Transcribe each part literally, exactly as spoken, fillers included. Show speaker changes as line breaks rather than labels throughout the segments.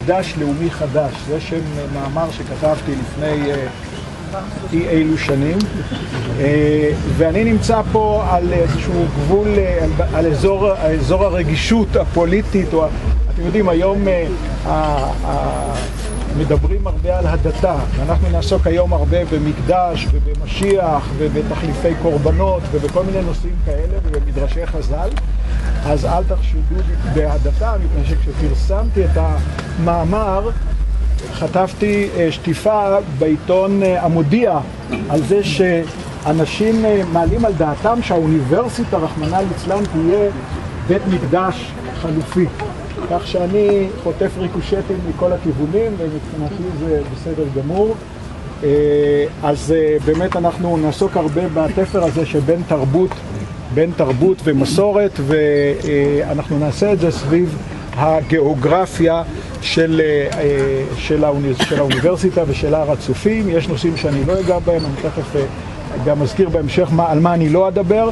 מקדש לאומי חדש. זה שם מאמר שכתבתי לפני אי אילו שנים, ואני נמצא פה על איזשהו גבול, על אזור, אזור הרגישות הפוליטית, או אתם יודעים, היום מדברים הרבה על הדתה, ואנחנו נעסוק היום הרבה במקדש ובמשיח ובתחליפי קורבנות ובכל מיני נושאים כאלה ובמדרשי חז"ל. אז אל תחשדו בהדתה, מפני שכשפרסמתי את המאמר חטפתי שטיפה בעיתון המודיע על זה שאנשים מעלים על דעתם שהאוניברסיטה רחמנא ליצלן תהיה בית מקדש חלופי, כך שאני חוטף ריקושטים מכל הכיוונים, ומבחינתי זה בסדר גמור. אז באמת אנחנו נעסוק הרבה בתפר הזה שבין תרבות, בין תרבות ומסורת, ואנחנו נעשה את זה סביב הגיאוגרפיה של, של, האוניברסיטה, של האוניברסיטה ושל הר הצופים. יש נושאים שאני לא אגע בהם, אני תכף גם אזכיר בהמשך מה, על מה אני לא אדבר,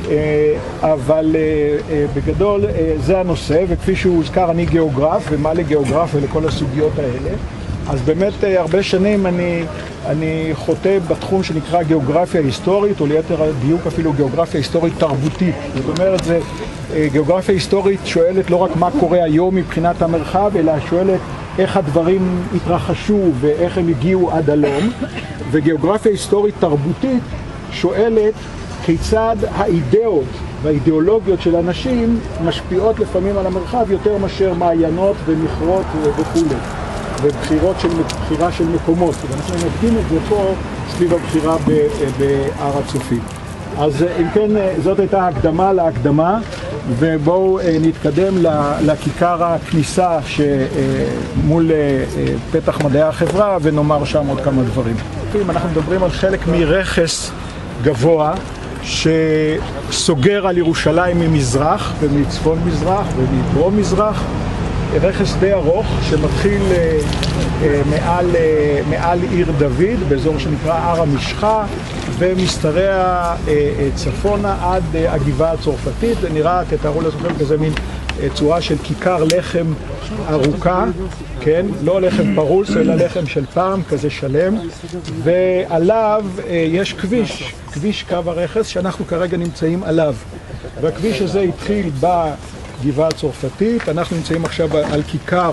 אבל בגדול זה הנושא, וכפי שהוא הוזכר אני גיאוגרף, ומה לגיאוגרף ולכל הסוגיות האלה. אז באמת הרבה שנים אני, אני חוטא בתחום שנקרא גיאוגרפיה היסטורית, או ליתר דיוק אפילו גיאוגרפיה היסטורית תרבותית. זאת אומרת, זה, גיאוגרפיה היסטורית שואלת לא רק מה קורה היום מבחינת המרחב, אלא שואלת איך הדברים התרחשו ואיך הם הגיעו עד הלום. וגיאוגרפיה היסטורית תרבותית שואלת כיצד האידאות והאידיאולוגיות של אנשים משפיעות לפעמים על המרחב יותר מאשר מעיינות ומכרות וכו'. ובחירות של, בחירה של מקומות. ואנחנו נקדים את זה פה סביב הבחירה בהר הצופים. אז אם כן, זאת הייתה הקדמה להקדמה, ובואו נתקדם לכיכר הכניסה שמול פתח מדעי החברה ונאמר שם עוד כמה דברים. אנחנו מדברים על חלק מרכס גבוה שסוגר על ירושלים ממזרח ומצפון מזרח ומדרום מזרח. רכס די ארוך שמתחיל מעל, מעל עיר דוד באזור שנקרא הר המשחה ומסתרע צפונה עד הגבעה הצרפתית. זה נראה, תתארו לעצמכם, כזה מין צורה של כיכר לחם ארוכה, כן? לא לחם פרוס אלא לחם של פעם, כזה שלם, ועליו יש כביש, כביש קו הרכס שאנחנו כרגע נמצאים עליו, והכביש הזה התחיל ב... גבעה הצרפתית. אנחנו נמצאים עכשיו על כיכר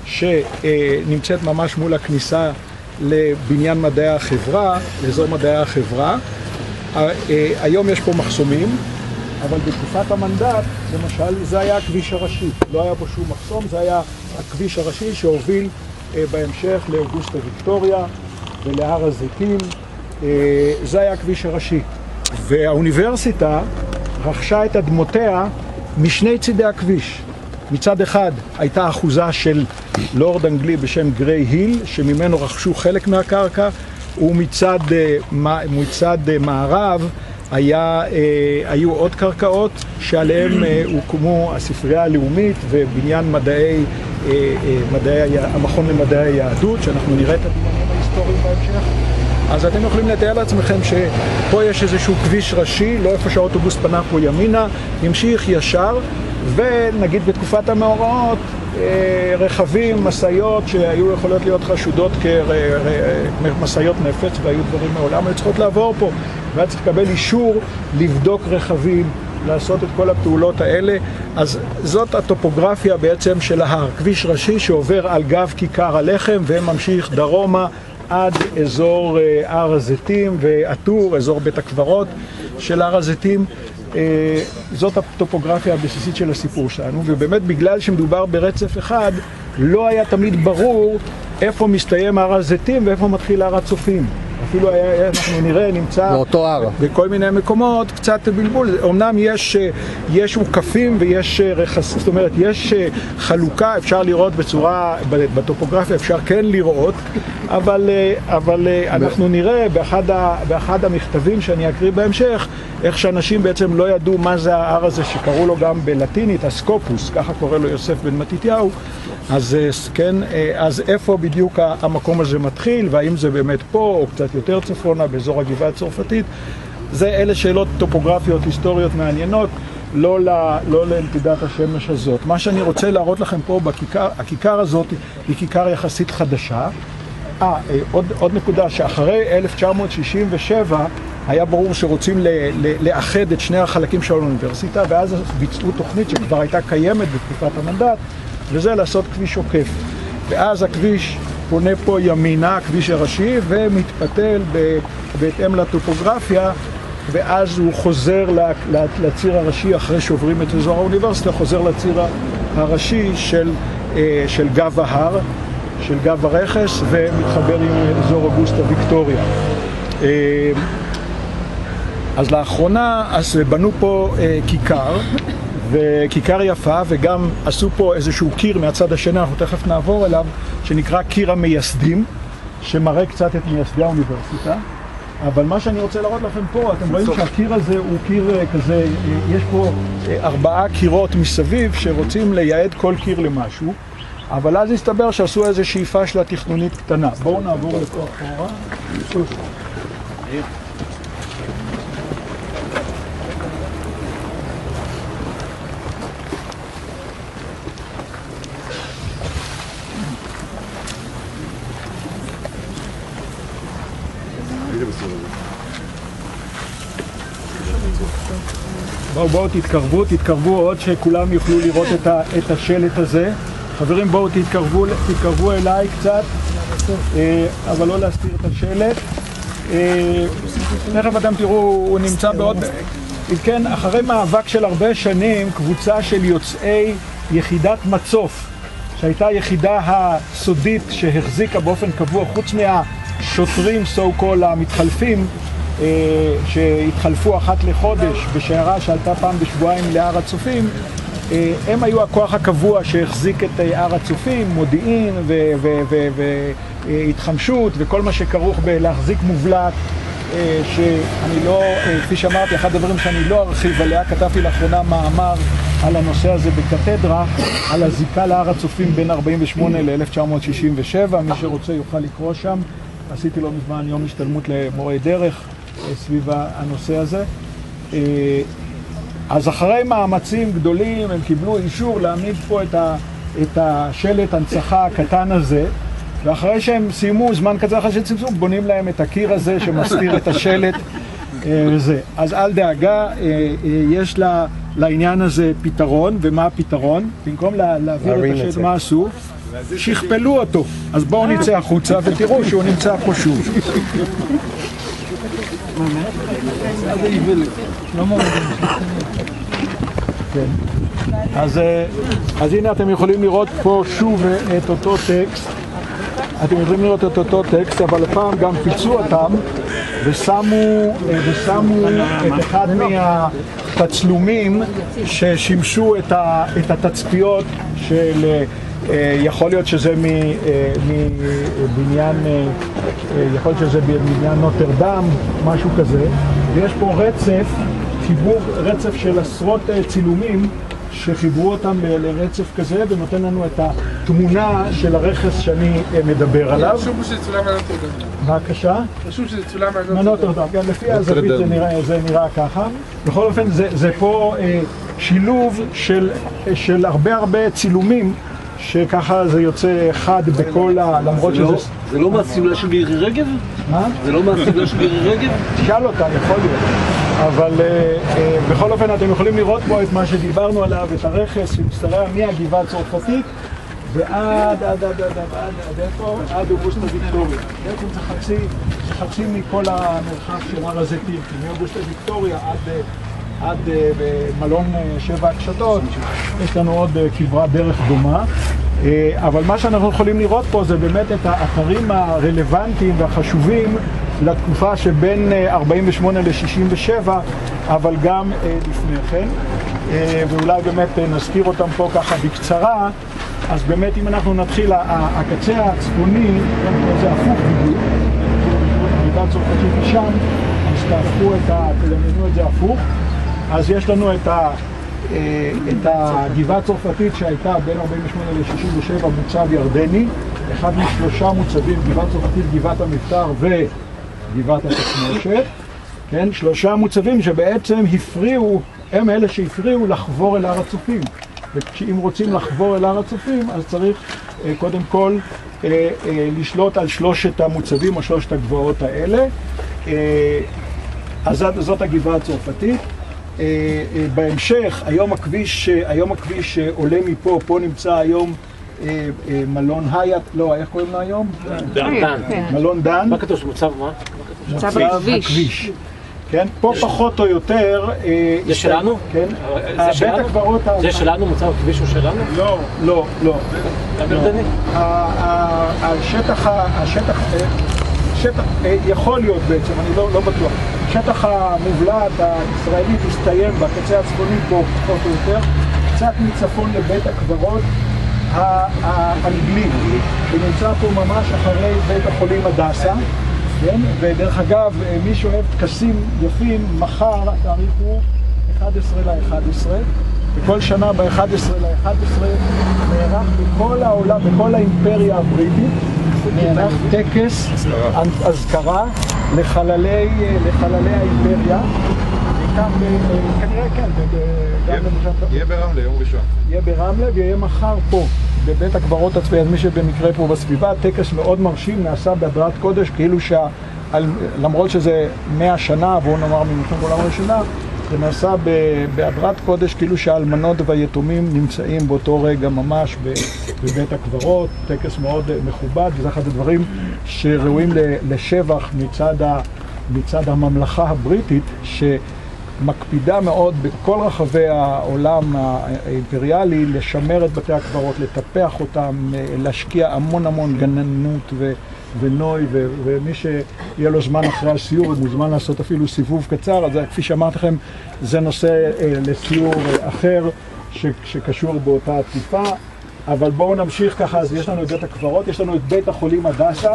שנמצאת ממש מול הכניסה לבניין מדעי החברה, לאזור מדעי החברה. היום יש פה מחסומים, אבל בתקופת המנדט, למשל, זה היה הכביש הראשי. לא היה פה שום מחסום, זה היה הכביש הראשי שהוביל בהמשך לאוגוסטה ויקטוריה ולהר הזיתים. זה היה הכביש הראשי. והאוניברסיטה רכשה את אדמותיה משני צידי הכביש. מצד אחד הייתה אחוזה של לורד אנגלי בשם גריי היל, שממנו רכשו חלק מהקרקע, ומצד מצד מערב היה, היו עוד קרקעות שעליהם הוקמו הספרייה הלאומית ובניין מדעי, מדעי, המכון למדעי היהדות, שאנחנו נראה את הבניינים ההיסטוריים בהמשך. אז אתם יכולים לתאר לעצמכם שפה יש איזשהו כביש ראשי, לא איפה שהאוטובוס פנה פה ימינה, ימשיך ישר, ונגיד בתקופת המאורעות, רכבים, מסעיות שהיו יכולות להיות חשודות כמסעיות נפץ, והיו דברים מעולם, היו צריכות לעבור פה, והיה צריך לקבל אישור לבדוק רכבים, לעשות את כל הפעולות האלה. אז זאת הטופוגרפיה בעצם של ההר, כביש ראשי שעובר על גב כיכר הלחם וממשיך דרומה, עד אזור הר הזיתים ועטור, אזור בית הקברות של הר הזיתים. זאת הטופוגרפיה הבסיסית של הסיפור שלנו, ובאמת בגלל שמדובר ברצף אחד, לא היה תמיד ברור איפה מסתיים הר הזיתים ואיפה מתחיל הר הצופים. אפילו היה, אנחנו נראה, נמצא בכל מיני מקומות, קצת בלבול. אמנם יש, יש עוקפים ויש רכס, זאת אומרת, יש חלוקה, אפשר לראות בצורה, בטופוגרפיה אפשר כן לראות, אבל, אבל אנחנו נראה באחד, ה, באחד המכתבים שאני אקריא בהמשך, איך שאנשים בעצם לא ידעו מה זה ההר הזה, שקראו לו גם בלטינית, הסקופוס, ככה קורא לו יוסף בן מתתיהו. אז כן, אז איפה בדיוק המקום הזה מתחיל, והאם זה באמת פה או קצת יותר צפונה באזור הגבעה הצרפתית? זה אלה שאלות טופוגרפיות היסטוריות מעניינות. לא, ל, לא לנקודת השמש הזאת. מה שאני רוצה להראות לכם פה בכיכר, הכיכר הזאת היא כיכר יחסית חדשה. אה, עוד, עוד נקודה, שאחרי אלף תשע מאות שישים ושבע היה ברור שרוצים ל, ל, לאחד את שני החלקים של האוניברסיטה, ואז ביצעו תוכנית שכבר הייתה קיימת בתקופת המנדט, וזה לעשות כביש עוקף. ואז הכביש פונה פה ימינה, הכביש הראשי, ומתפתל ב, בהתאם לטופוגרפיה, ואז הוא חוזר לציר הראשי אחרי שעוברים את אזור האוניברסיטה, חוזר לציר הראשי של, של גב ההר, של גב הרכס, ומתחבר עם אזור אוגוסטה ויקטוריה. אז לאחרונה אז בנו פה כיכר, וכיכר יפה, וגם עשו פה איזשהו קיר מהצד השני, אנחנו תכף נעבור אליו, שנקרא קיר המייסדים, שמראה קצת את מייסדי האוניברסיטה. אבל מה שאני רוצה להראות לכם פה, אתם רואים שהקיר הזה הוא קיר כזה, יש פה ארבעה קירות מסביב שרוצים לייעד כל קיר למשהו, אבל אז הסתבר שעשו איזו שאיפה של התכנונית קטנה. בואו נעבור לפה אחורה. בואו, בואו תתקרבו, תתקרבו עוד שכולם יוכלו לראות את, ה, את השלט הזה. חברים, בואו תתקרבו, תתקרבו אליי קצת, אבל לא להסתיר את השלט. תכף אתם תראו, הוא נמצא בעוד... כן, אחרי מאבק של הרבה שנים, קבוצה של יוצאי יחידת מצוף, שהייתה יחידה הסודית שהחזיקה באופן קבוע, חוץ מהשוטרים, so called, המתחלפים, שהתחלפו אחת לחודש בשיירה שעלתה פעם בשבועיים להר הצופים, הם היו הכוח הקבוע שהחזיק את הר הצופים, מודיעין והתחמשות וכל מה שכרוך בלהחזיק מובלעת, שאני לא, כפי שאמרתי, אחד הדברים שאני לא ארחיב עליה, כתבתי לאחרונה מאמר על הנושא הזה בקתדרה, על הזיקה להר הצופים בין ארבעים ושמונה ל-אלף תשע מאות שישים ושבע, מי שרוצה יוכל לקרוא שם. עשיתי לא מזמן יום השתלמות למורי דרך סביב הנושא הזה. אז אחרי מאמצים גדולים הם קיבלו אישור להעמיד פה את, ה, את השלט הנצחה הקטן הזה, ואחרי שהם סיימו זמן קצר אחרי שצמצום, בונים להם את הקיר הזה שמסתיר את השלט וזה. אז אל דאגה, יש לה, לעניין הזה פתרון. ומה הפתרון? במקום לה, להעביר את השלט, מה עשו? שכפלו אותו. אז בואו נצא החוצה ותראו שהוא נמצא פה שוב. אז, אז הנה אתם יכולים לראות פה שוב את אותו טקסט. אתם יכולים לראות את אותו טקסט, אבל הפעם גם פיצו אותם ושמו, ושמו את אחד מהתצלומים ששימשו את, ה, את התצפיות של... יכול להיות שזה מבניין, יכול להיות שזה בבניין נוטרדם, משהו כזה, ויש פה רצף, חיבור, רצף של עשרות צילומים שחיברו אותם לרצף כזה, ונותן לנו את התמונה של הרכס שאני מדבר עליו. חשוב שזה צולם מהנוטרדם. בבקשה? חשוב שזה צולם מהנוטרדם. כן, לפי הזווית זה נראה, זה נראה ככה. בכל אופן, זה, זה פה שילוב של, של הרבה הרבה צילומים, שככה זה יוצא אחד בכל ה... למרות שזה...
זה לא מהסמלה של מירי רגב?
מה?
זה לא מהסמלה של מירי רגב?
תשאל אותה, יכול להיות. אבל בכל אופן אתם יכולים לראות פה את מה שדיברנו עליו, את הרכס שמשתרע מהגבעה הצרפתית ועד, עד, עד, עד, עד, עד איפה? עד אוגוסטה ויקטוריה. בעצם זה חצי, זה חצי מכל המרחב של הר הזיתים, מאוגוסטה ויקטוריה עד... עד במלון שבע הקשתות, יש לנו עוד כברת דרך דומה. אבל מה שאנחנו יכולים לראות פה זה באמת את האתרים הרלוונטיים והחשובים לתקופה שבין ארבעים ושמונה ל-שישים ושבע, אבל גם לפני כן. ואולי באמת נזכיר אותם פה ככה בקצרה. אז באמת אם אנחנו נתחיל, הקצה הצפוני, זה הפוך בדיוק, גבעת צרפתית שם, אז תהפכו את ה... תדמיינו את זה הפוך. אז יש לנו את, ה, את הגבעה הצרפתית שהייתה בין ארבעים ושמונה ל-שישים ושבע מוצב ירדני, אחד משלושה מוצבים, גבעה צרפתית, גבעת המבתר וגבעת התחמושת, כן? שלושה מוצבים שבעצם הפריעו הם אלה שהפריעו לחבור אל הר הצופים. ואם רוצים לחבור אל הר הצופים, אז צריך אה, קודם כל אה, אה, לשלוט על שלושת המוצבים או שלושת הגבעות האלה. אה, אז זאת, זאת הגבעה הצרפתית. אה, אה, בהמשך, היום הכביש, היום הכביש עולה מפה, פה נמצא היום אה, אה, מלון היאט, לא, איך קוראים לו היום?
דן.
מלון דן.
מה כתוב? מוצב מה?
מוצב הכביש.
כן, פה פחות או יותר...
זה שלנו?
כן.
זה שלנו? זה שלנו? מוצב הכביש הוא שלנו?
לא, לא, לא.
המרדני?
השטח, השטח, שטח, יכול להיות בעצם, אני לא בטוח. שטח המובלעת הישראלית הסתיים בקצה הצפוני פה פחות או יותר, קצת מצפון לבית הקברות האנגלי, ונמצא פה ממש אחרי בית החולים הדסה. כן? ודרך אגב, מי שאוהב טקסים יפים, מחר התאריך הוא אחד עשר לאחד עשרה, וכל שנה ב-אחד עשר לאחד עשרה נערך בכל העולם, בכל האימפריה הבריטית, נערך טקס אזכרה לחללי, לחללי האימפריה. כנראה כן,
יהיה ברמלה, יום ראשון.
יהיה ברמלה ויהיה מחר פה, בבית הקברות הצבאי. אז מי שבמקרה פה בסביבה, טקס מאוד מרשים, נעשה בהדרת קודש, כאילו שה... למרות שזה מאה שנה, בואו נאמר ממלחמת העולם הראשונה, זה נעשה בהדרת קודש, כאילו שהאלמנות והיתומים נמצאים באותו רגע ממש בבית הקברות, טקס מאוד מכובד, וזה אחד הדברים שראויים לשבח מצד, ה... מצד הממלכה הבריטית, ש... מקפידה מאוד בכל רחבי העולם האימפריאלי לשמר את בתי הקברות, לטפח אותם, להשקיע המון המון גננות ו- ונוי, ו- ומי שיהיה לו זמן אחרי הסיור, מוזמן לעשות אפילו סיבוב קצר. אז כפי שאמרתי לכם, זה נושא אה, לסיור אחר ש- שקשור באותה עטיפה. אבל בואו נמשיך ככה. אז יש לנו את בית הקברות, יש לנו את בית החולים הדסה,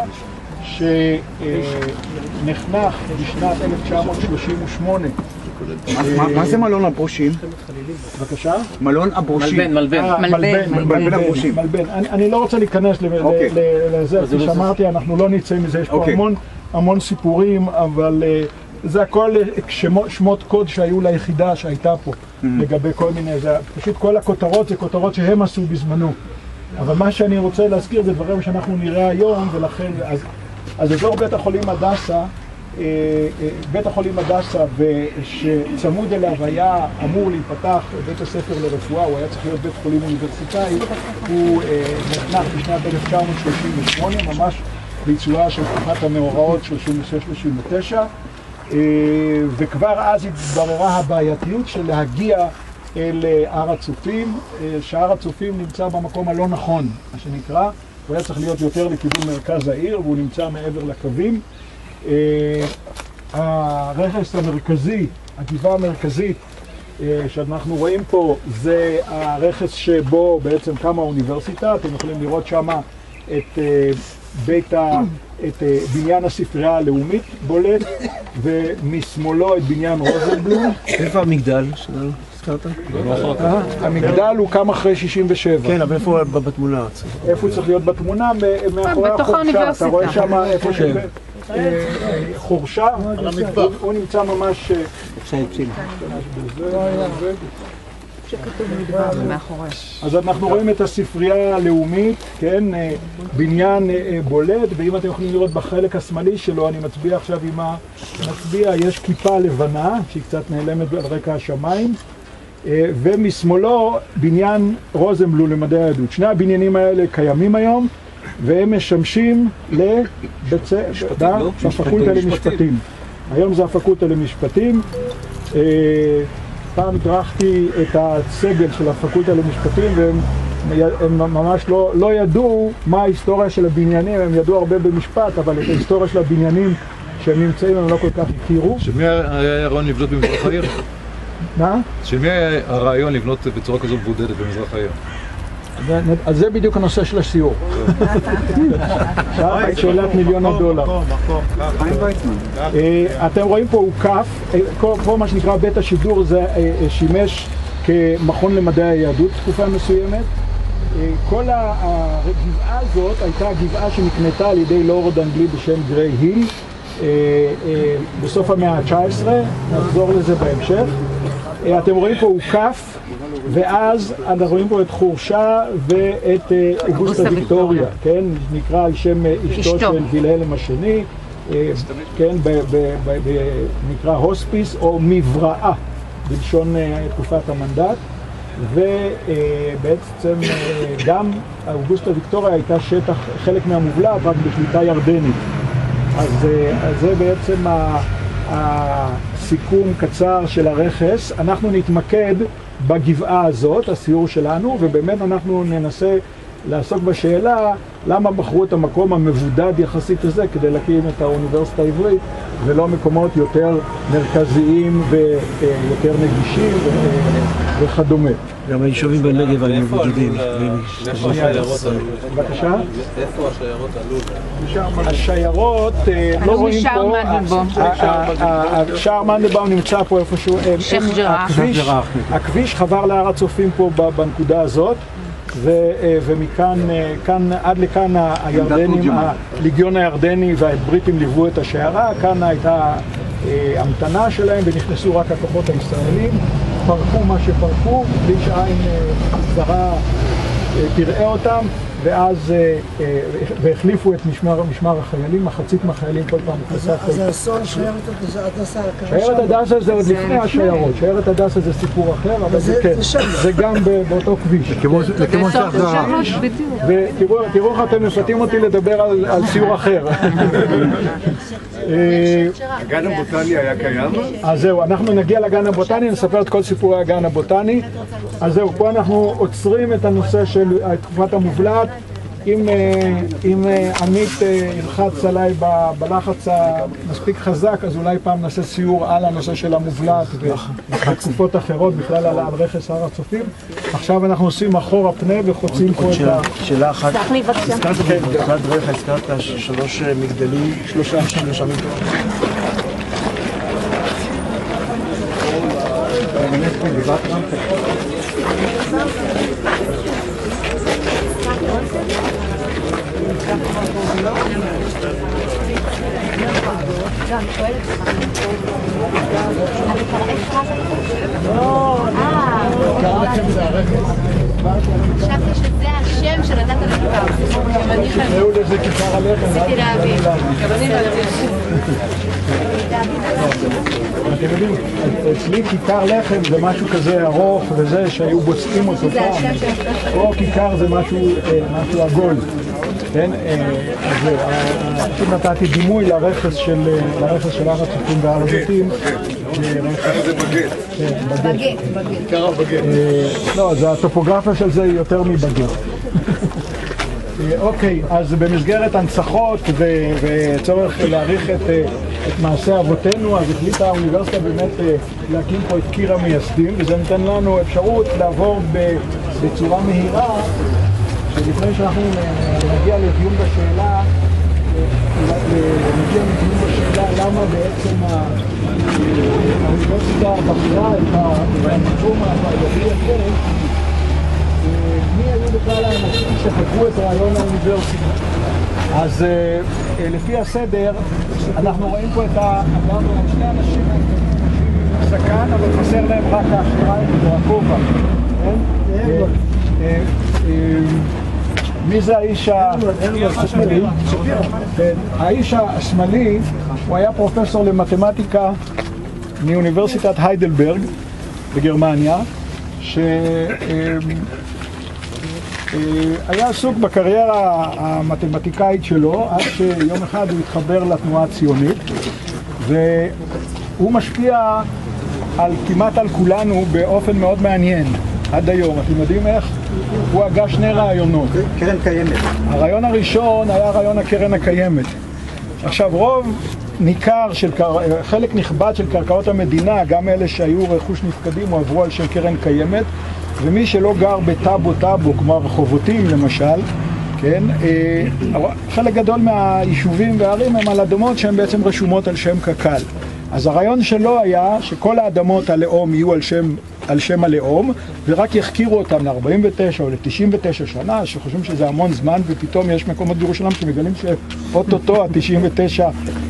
שנחנך בשנת אלף תשע מאות שלושים ושמונה.
מה זה מלון הברושים?
בבקשה?
מלון הברושים.
מלבן, מלבן.
מלבן הברושים.
מלבן. אני לא רוצה להיכנס לזה, כפי שאמרתי, אנחנו לא נצא מזה, יש פה המון סיפורים, אבל זה הכל שמות קוד שהיו ליחידה שהייתה פה, לגבי כל מיני, פשוט כל הכותרות זה כותרות שהם עשו בזמנו. אבל מה שאני רוצה להזכיר זה דברים שאנחנו נראה היום, ולכן, אז אזור בית החולים הדסה, בית החולים הדסה, ושצמוד אליו היה אמור להיפתח בית הספר לרפואה, הוא היה צריך להיות בית חולים אוניברסיטאי, הוא נחנך בשנת אלף תשע מאות שלושים ושמונה, ממש בעיצומה של תקופת המאורעות שלושים ושש שלושים ותשע, וכבר אז התבררה הבעייתיות של להגיע אל הר הצופים, שהר הצופים נמצא במקום הלא נכון, מה שנקרא, הוא היה צריך להיות יותר לכיוון מרכז העיר, והוא נמצא מעבר לקווים. הרכס המרכזי, הגבעה המרכזית שאנחנו רואים פה, זה הרכס שבו בעצם קמה האוניברסיטה. אתם יכולים לראות שם את בית ה... את בניין הספרייה הלאומית בולט, ומשמאלו את בניין רוזנבלום.
איפה המגדל שלנו? הזכרת?
המגדל הוא קם אחרי שישים ושבע.
כן, אבל איפה בתמונה?
איפה הוא צריך להיות בתמונה? מאחורי החורשה. אתה רואה שם איפה ש... חורשה, הוא נמצא ממש... אז אנחנו רואים את הספרייה הלאומית, כן, בניין בולט, ואם אתם יכולים לראות בחלק השמאלי שלו, אני מצביע עכשיו עם המצביע, יש כיפה לבנה שהיא קצת נעלמת על רקע השמיים, ומשמאלו בניין רוזנבלום למדעי היהדות. שני הבניינים האלה קיימים היום, והם משמשים לפקולטה למשפטים. היום זה הפקולטה למשפטים. פעם הדרכתי את הסגל של הפקולטה למשפטים, והם ממש לא, לא ידעו מה ההיסטוריה של הבניינים. הם ידעו הרבה במשפט, אבל את ההיסטוריה של הבניינים שהם נמצאים הם לא כל כך הכירו.
של מי היה הרעיון לבנות במזרח העיר?
מה?
של מי היה הרעיון לבנות בצורה כזו מבודדת במזרח העיר?
אז זה בדיוק הנושא של הסיור. שאלת שאלת מיליון הדולר. אתם רואים פה הוא כף, פה מה שנקרא בית השידור, זה שימש כמכון למדעי היהדות תקופה מסוימת. כל הגבעה הזאת הייתה גבעה שנקנתה על ידי לורד אנגלי בשם גריי היל בסוף המאה ה-תשע עשרה, נחזור לזה בהמשך. אתם רואים פה הוא כף, ואז אנחנו רואים פה את חורשה ואת אוגוסטה ויקטוריה, כן? נקרא על שם אשתו של וילהלם השני, כן? נקרא הוספיס או מבראה, בלשון תקופת המנדט. ובעצם גם אוגוסטה ויקטוריה הייתה שטח, חלק מהמובלעת, רק בשליטה ירדנית. אז זה בעצם הסיכום קצר של הרכס. אנחנו נתמקד בגבעה הזאת, הסיור שלנו, ובאמת אנחנו ננסה לעסוק בשאלה למה בחרו את המקום המבודד יחסית הזה כדי להקים את האוניברסיטה העברית ולא מקומות יותר מרכזיים ויותר נגישים וכדומה.
גם היישובים בנגב היו מבודדים.
בבקשה?
איפה השיירות עלו?
השיירות, לא רואים פה, שער מנדלבאום נמצא פה איפשהו, הכביש חבר להר הצופים פה בנקודה הזאת, ומכאן, כאן, עד לכאן הירדנים, הליגיון הירדני והבריטים ליוו את השיירה, כאן הייתה המתנה שלהם ונכנסו רק הכוחות הישראלים, פרקו מה שפרקו, בלי שעין זרה תראה אותם, ואז והחליפו את משמר, משמר החיילים, מחצית מהחיילים כל פעם.
אז האסון שיירת הדסה קרה שם?
שיירת הדסה זה עוד לפני השיירות, שיירת הדסה זה סיפור אחר, אבל זה כן, זה גם באותו כביש.
לכיוון שחזרה.
ותראו איך אתם מפתים אותי לדבר על סיור אחר.
הגן הבוטני היה קיים?
אז זהו, אנחנו נגיע לגן הבוטני, נספר את כל סיפורי הגן הבוטני. אז זהו, פה אנחנו עוצרים את הנושא של תקופת המובלעת. אם, אם עמית ילחץ עליי בלחץ המספיק חזק, אז אולי פעם נעשה סיור על הנושא של המובלעת ותקופות אחרות, בכלל על רכס הר הצופים. עכשיו אנחנו עושים אחורה פנה וחוצים פה את ה...
שאלה אחת.
סלח לי בבקשה.
הזכרת בתחילת דבריך, הזכרת שלוש מגדלים, שלושה, שלושה מגדלים.
לא, אני שואלת לך. אבל כבר איך חזק? לא, אה. חשבתי שזה השם שנתת לכיכר.
תקראו לזה כיכר הלחם.
רציתי להבין. גם אני לא
אתם יודעים, אצלי כיכר לחם זה משהו כזה ארוך וזה שהיו בוצעים אותו פעם. פה כיכר זה משהו עגול. כן, אז פשוט נתתי דימוי לרכס של הר הצופים והר הזיתים.
זה בגט.
בגט, בגט.
עיקר הבגט.
לא, הטופוגרפיה של זה היא יותר מבגט. אוקיי, אז במסגרת הנצחות וצורך להעריך את מעשה אבותינו, אז החליטה האוניברסיטה באמת להקים פה את קיר המייסדים, וזה נותן לנו אפשרות לעבור בצורה מהירה, שלפני שאנחנו נגיע לדיון בשאלה, נגיע לדיון בשאלה למה בעצם האוניברסיטה בחרה את המקום הבעייתי הזה, מי היו בכלל האנשים שחקרו את רעיון האוניברסיטה. אז לפי הסדר, אנחנו רואים פה את האדם, שני אנשים זקן, אבל חסר להם רק האשטריים והכובע. מי זה האיש השמאלי? האיש השמאלי הוא היה פרופסור למתמטיקה מאוניברסיטת היידלברג בגרמניה, שהיה עסוק בקריירה המתמטיקאית שלו עד שיום אחד הוא התחבר לתנועה הציונית, והוא משפיע על כמעט על כולנו באופן מאוד מעניין עד היום. אתם יודעים איך? הוא הגה שני רעיונות.
קרן קיימת.
הרעיון הראשון היה רעיון הקרן הקיימת. עכשיו, רוב ניכר של חלק נכבד של קרקעות המדינה, גם אלה שהיו רכוש נפקדים, הועברו על שם קרן קיימת, ומי שלא גר בטאבו טאבו, כמו רחובותים למשל, כן, חלק גדול מהיישובים והערים הם על אדמות שהן בעצם רשומות על שם קק"ל. אז הרעיון שלו היה שכל האדמות הלאום יהיו על שם, על שם הלאום, ורק יחקירו אותם ל-ארבעים ותשע או ל-תשעים ותשע שנה, שחושבים שזה המון זמן, ופתאום יש מקומות בירושלים שמגלים שאוטוטו ה-תשעים ותשע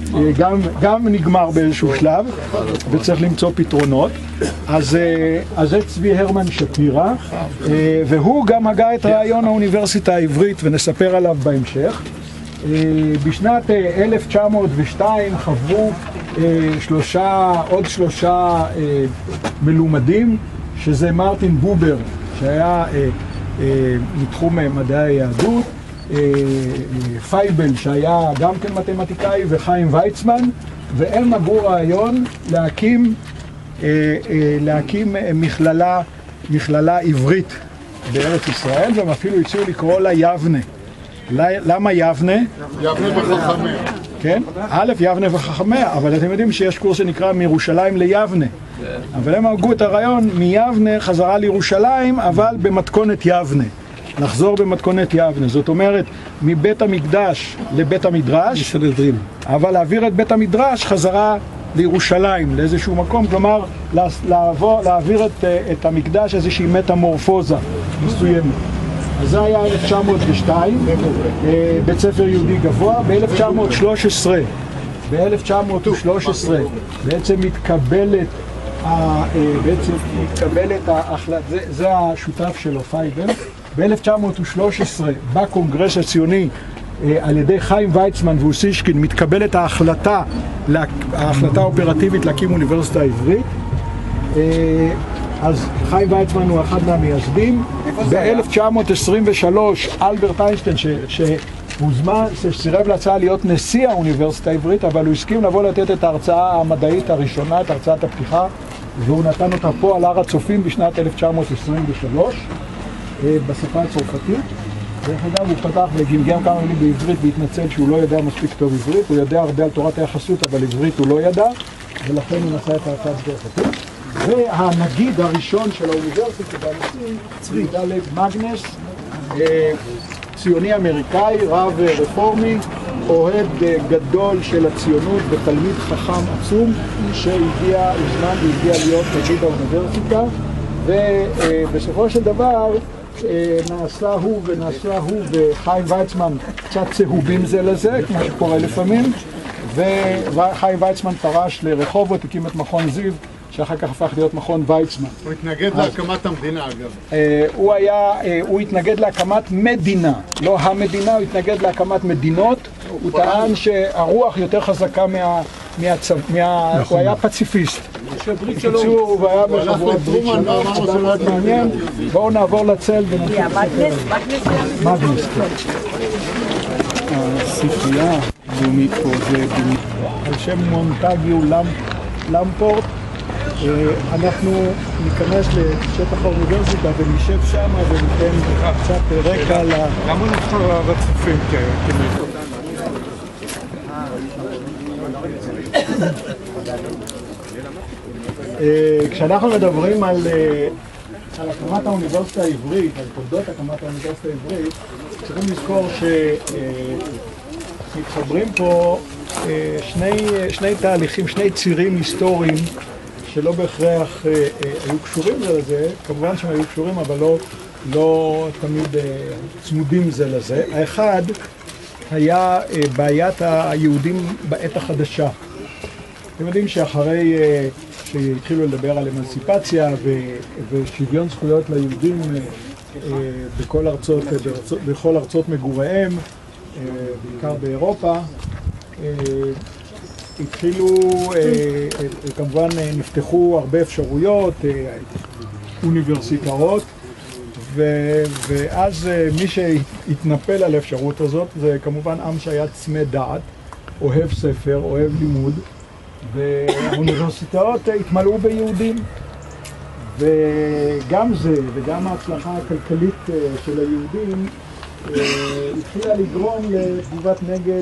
גם, גם נגמר באיזשהו שלב, וצריך למצוא פתרונות. אז, אז זה צבי הרמן שפירא, והוא גם הגה את רעיון האוניברסיטה העברית, ונספר עליו בהמשך. בשנת אלף תשע מאות ושתיים חברו שלושה, עוד שלושה מלומדים, שזה מרטין בובר, שהיה מתחום מדעי היהדות, פייבל שהיה גם כן מתמטיקאי, וחיים ויצמן, והם הגו רעיון להקים, להקים מכללה, מכללה עברית בארץ ישראל, והם אפילו הציעו לקרוא לה יבנה. למה יבנה?
יבנה וחכמיה.
כן? א', יבנה וחכמיה, אבל אתם יודעים שיש קורס שנקרא מירושלים ליבנה. אבל הם הגו את הרעיון מיבנה חזרה לירושלים, אבל במתכונת יבנה. לחזור במתכונת יבנה. זאת אומרת, מבית המקדש לבית המדרש, אבל להעביר את בית המדרש חזרה לירושלים, לאיזשהו מקום, כלומר, לעבור, להעביר את, את המקדש איזושהי מטמורפוזה מסוימת. אז זה היה אלף תשע מאות ושתיים, בית ספר יהודי גבוה. ב-אלף תשע מאות ושלוש עשרה, ב-אלף תשע מאות ושלוש עשרה בעצם מתקבלת, בעצם מתקבלת ההחלטה, זה, זה השותף שלו, פייבל. ב-אלף תשע מאות ושלוש עשרה בקונגרס הציוני על ידי חיים ויצמן ואוסישקין מתקבלת ההחלטה, ההחלטה האופרטיבית להקים אוניברסיטה עברית. אז חיים ויצמן הוא אחד מהמייסדים. ב-אלף תשע מאות עשרים ושלוש אלברט איינשטיין שהוזמן, שסירב להצעה להיות נשיא האוניברסיטה העברית, אבל הוא הסכים לבוא לתת את ההרצאה המדעית הראשונה, את הרצאת הפתיחה, והוא נתן אותה פה על הר הצופים בשנת אלף תשע מאות עשרים ושלוש בשפה הצרפתית. דרך אגב, הוא פתח וגמגם כמה מילים בעברית והתנצל שהוא לא יודע מספיק טוב עברית. הוא יודע הרבה על תורת היחסות, אבל עברית הוא לא ידע, ולכן הוא נשא את ההרצאה הצרפתית. והנגיד הראשון של האוניברסיטה בנשיא, צבי דלג מגנס, ציוני אמריקאי, רב רפורמי, אוהד גדול של הציונות ותלמיד חכם עצום, שהגיע, הוזמן והגיע להיות נגיד האוניברסיטה, ובסופו של דבר נעשה הוא ונעשה הוא וחיים ויצמן קצת צהובים זה לזה, כמו שקורה לפעמים, וחיים ויצמן פרש לרחובות, הקים את מכון זיו, שאחר כך הפך להיות מכון ויצמן.
הוא התנגד להקמת המדינה, אגב.
הוא היה, הוא התנגד להקמת מדינה, לא המדינה, הוא התנגד להקמת מדינות. הוא טען שהרוח יותר חזקה מה... הוא היה פציפיסט. בקיצור, הוא היה בחבורת ברית שלו, זה מאוד מעניין. בואו נעבור לצל ונתחיל לספר. מגנס. הספרייה הלאומית פה זה על שם מונטגיו למפורט. אנחנו ניכנס לשטח האוניברסיטה ונשב שם וניתן קצת רקע ל...
למה נבחר הרצופים כמי?
כשאנחנו מדברים על על הקמת האוניברסיטה העברית, על תולדות הקמת האוניברסיטה העברית, צריכים לזכור שמתחברים פה שני, שני תהליכים, שני צירים היסטוריים שלא בהכרח היו קשורים זה לזה, כמובן שהם היו קשורים אבל לא, לא תמיד צמודים זה לזה. האחד היה בעיית היהודים בעת החדשה. אתם יודעים שאחרי שהתחילו לדבר על אמנסיפציה ושוויון זכויות ליהודים בכל ארצות, בכל ארצות מגוריהם, בעיקר באירופה, התחילו, כמובן נפתחו הרבה אפשרויות, אוניברסיטאות, ואז מי שהתנפל על האפשרות הזאת זה כמובן עם שהיה צמא דעת, אוהב ספר, אוהב לימוד, והאוניברסיטאות התמלאו ביהודים. וגם זה, וגם ההצלחה הכלכלית של היהודים התחילה לגרום לתגובת נגד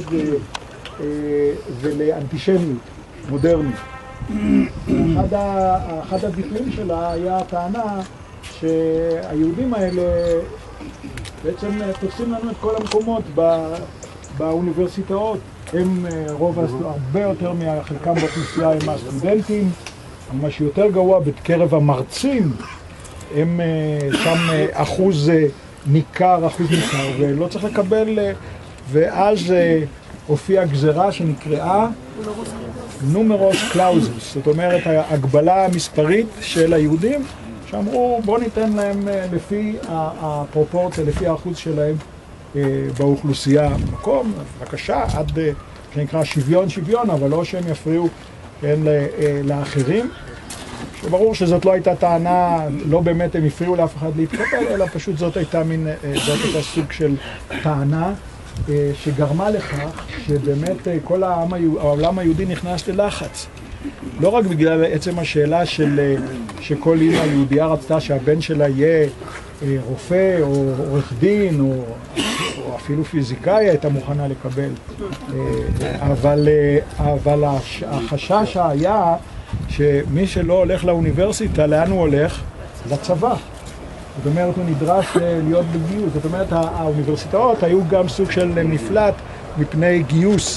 ולאנטישמיות מודרנית. אחד, ה, אחד הביטויים שלה היה הטענה שהיהודים האלה בעצם תופסים לנו את כל המקומות באוניברסיטאות. הם רוב, הרבה יותר מחלקם באוכלוסייה הם הסטודנטים, מה שיותר גרוע בקרב המרצים, הם שם אחוז ניכר, אחוז ניכר, ולא צריך לקבל, ואז הופיעה גזרה שנקראה נומרוס קלאוזוס, זאת אומרת ההגבלה המספרית של היהודים, שאמרו בוא ניתן להם לפי הפרופורציה, לפי האחוז שלהם באוכלוסייה מקום, בבקשה, עד שנקרא שוויון שוויון, אבל לא שהם יפריעו כן, לאחרים. שברור שזאת לא הייתה טענה, לא באמת הם הפריעו לאף אחד להתקבל, אלא פשוט זאת הייתה מין, זאת הייתה סוג של טענה שגרמה לכך שבאמת כל העם, העולם היהודי נכנס ללחץ. לא רק בגלל עצם השאלה של, שכל אימא יהודייה רצתה שהבן שלה יהיה רופא או עורך דין או, או אפילו פיזיקאי הייתה מוכנה לקבל. אבל, אבל החשש היה שמי שלא הולך לאוניברסיטה, לאן הוא הולך? לצבא. זאת אומרת, הוא נדרש להיות בגיוס. זאת אומרת, האוניברסיטאות היו גם סוג של מפלט מפני גיוס.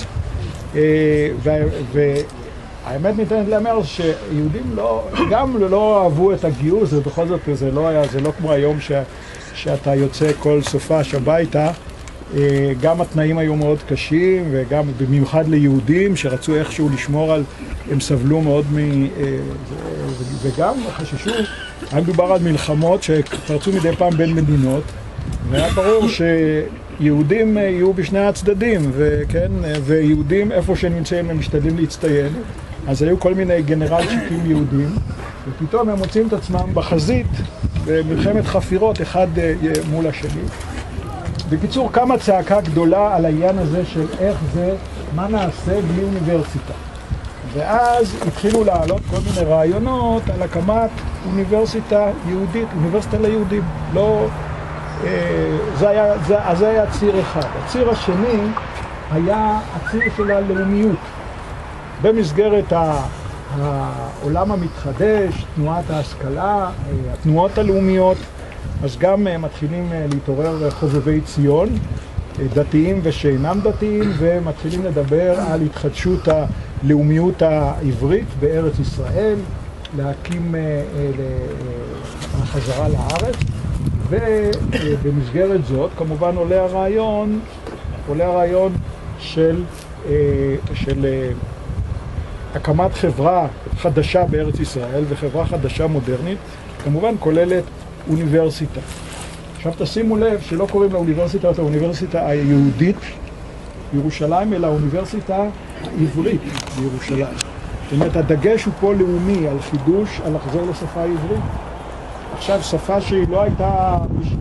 והאמת ניתנת לאמר שיהודים לא, גם לא אהבו את הגיוס, ובכל זאת זה לא היה, זה לא כמו היום ש, שאתה יוצא כל סופש הביתה. גם התנאים היו מאוד קשים, וגם במיוחד ליהודים שרצו איכשהו לשמור על, הם סבלו מאוד מ... וגם חששו, היה מדובר על מלחמות שפרצו מדי פעם בין מדינות, והיה ברור שיהודים יהיו בשני הצדדים, וכן, ויהודים איפה שנמצאים הם משתדלים להצטיין, אז היו כל מיני גנרלשיקים יהודים, ופתאום הם מוצאים את עצמם בחזית, במלחמת חפירות אחד מול השני. בקיצור, קמה צעקה גדולה על העניין הזה של איך זה, מה נעשה בלי אוניברסיטה. ואז התחילו לעלות כל מיני רעיונות על הקמת אוניברסיטה יהודית, אוניברסיטה ליהודים. לא, אה, זה היה, זה, זה היה ציר אחד. הציר השני היה הציר של הלאומיות. במסגרת העולם המתחדש, תנועת ההשכלה, התנועות הלאומיות, אז גם מתחילים להתעורר חובבי ציון, דתיים ושאינם דתיים, ומתחילים לדבר על התחדשות הלאומיות העברית בארץ ישראל, להקים חזרה לארץ, ובמסגרת זאת כמובן עולה הרעיון, עולה הרעיון של, של הקמת חברה חדשה בארץ ישראל, וחברה חדשה מודרנית, כמובן כוללת אוניברסיטה. עכשיו תשימו לב שלא קוראים לאוניברסיטה את האוניברסיטה היהודית בירושלים, אלא האוניברסיטה העברית בירושלים. זאת אומרת, הדגש הוא פה לאומי, על חידוש, על לחזור לשפה העברית. עכשיו, שפה שהיא לא הייתה